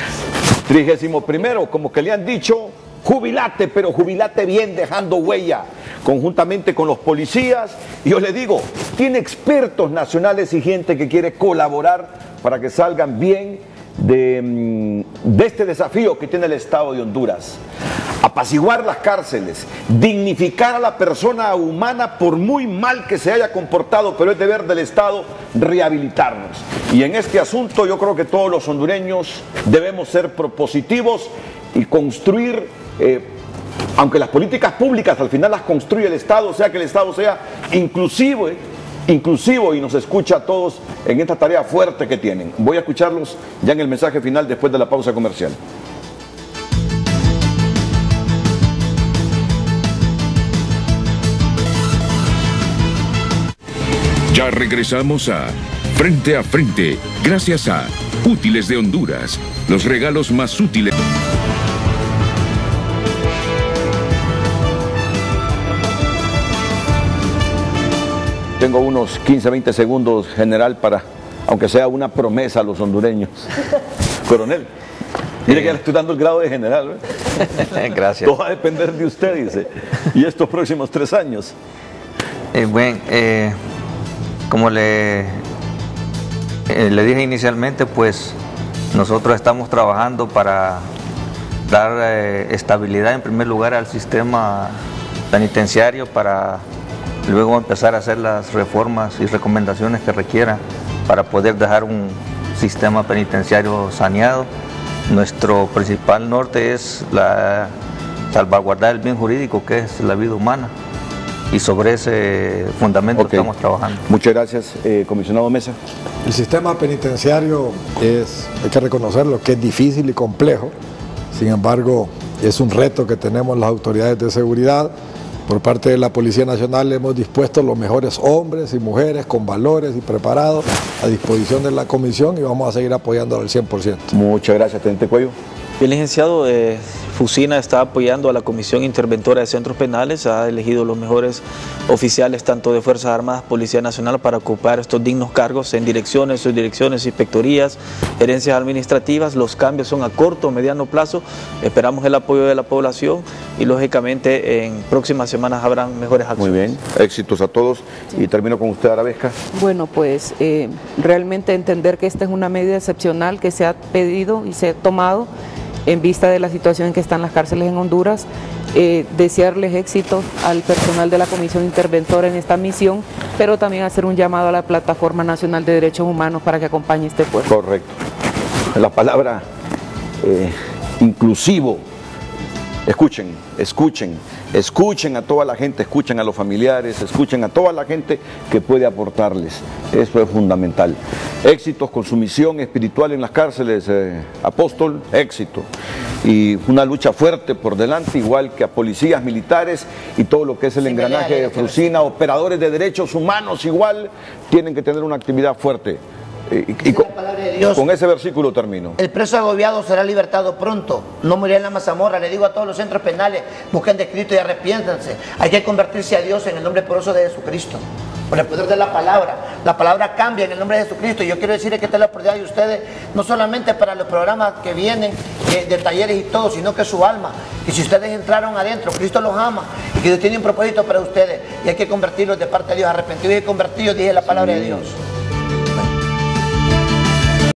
trigésimo primero, como que le han dicho, jubilate, pero jubilate bien, dejando huella, conjuntamente con los policías. Y yo le digo, tiene expertos nacionales y gente que quiere colaborar para que salgan bien de, de este desafío que tiene el Estado de Honduras. Apaciguar las cárceles, dignificar a la persona humana por muy mal que se haya comportado, pero es deber del Estado rehabilitarnos. Y en este asunto yo creo que todos los hondureños debemos ser propositivos y construir, eh, aunque las políticas públicas al final las construye el Estado, o sea que el Estado sea inclusivo, eh, inclusivo y nos escucha a todos en esta tarea fuerte que tienen. Voy a escucharlos ya en el mensaje final después de la pausa comercial. Ya regresamos a Frente a Frente, gracias a Útiles de Honduras, los regalos más útiles. Tengo unos quince, veinte segundos, general, para, aunque sea una promesa a los hondureños. Coronel, mire que ya le estoy dando el grado de general, ¿eh? Gracias. Todo va a depender de usted, dice, y estos próximos tres años. Eh, bueno, eh, como le, eh, le dije inicialmente, pues nosotros estamos trabajando para dar eh, estabilidad en primer lugar al sistema penitenciario, para luego empezar a hacer las reformas y recomendaciones que requiera para poder dejar un sistema penitenciario saneado. Nuestro principal norte es la salvaguardar el bien jurídico, que es la vida humana. y sobre ese fundamento okay. estamos trabajando. Muchas gracias, eh, comisionado Mesa. El sistema penitenciario es, hay que reconocerlo, que es difícil y complejo, sin embargo es un reto que tenemos las autoridades de seguridad. Por parte de la Policía Nacional hemos dispuesto los mejores hombres y mujeres con valores y preparados a disposición de la comisión y vamos a seguir apoyando al cien por ciento. Muchas gracias, Teniente Cuello. El licenciado, eh, Fusina está apoyando a la Comisión Interventora de Centros Penales, ha elegido los mejores oficiales tanto de Fuerzas Armadas, Policía Nacional para ocupar estos dignos cargos en direcciones, subdirecciones, inspectorías, gerencias administrativas. Los cambios son a corto o mediano plazo, esperamos el apoyo de la población y lógicamente en próximas semanas habrán mejores acciones. Muy bien, éxitos a todos y termino con usted, Arabesca. Bueno, pues eh, realmente entender que esta es una medida excepcional que se ha pedido y se ha tomado en vista de la situación en que están las cárceles en Honduras, eh, desearles éxito al personal de la Comisión Interventora en esta misión, pero también hacer un llamado a la Plataforma Nacional de Derechos Humanos para que acompañe este pueblo. Correcto. La palabra eh, inclusivo. Escuchen, escuchen, escuchen a toda la gente, escuchen a los familiares, escuchen a toda la gente que puede aportarles. Eso es fundamental. Éxitos con su misión espiritual en las cárceles, eh, apóstol, éxito. Y una lucha fuerte por delante, igual que a policías, militares y todo lo que es el sí, engranaje de Fusina, operadores de derechos humanos igual, tienen que tener una actividad fuerte. Y, y con, Dios, con ese versículo termino. El preso agobiado será libertado pronto, no morirá en la mazamorra. Le digo a todos los centros penales, busquen de Cristo y arrepiéntanse. Hay que convertirse a Dios en el nombre poderoso de Jesucristo, por el poder de la palabra. La palabra cambia en el nombre de Jesucristo. Y yo quiero decirles que esta es la oportunidad de ustedes, no solamente para los programas que vienen de, de talleres y todo, sino que su alma. Y si ustedes entraron adentro, Cristo los ama y que Dios tiene un propósito para ustedes. Y hay que convertirlos de parte de Dios, arrepentidos y convertidos, dije la palabra sí. de Dios.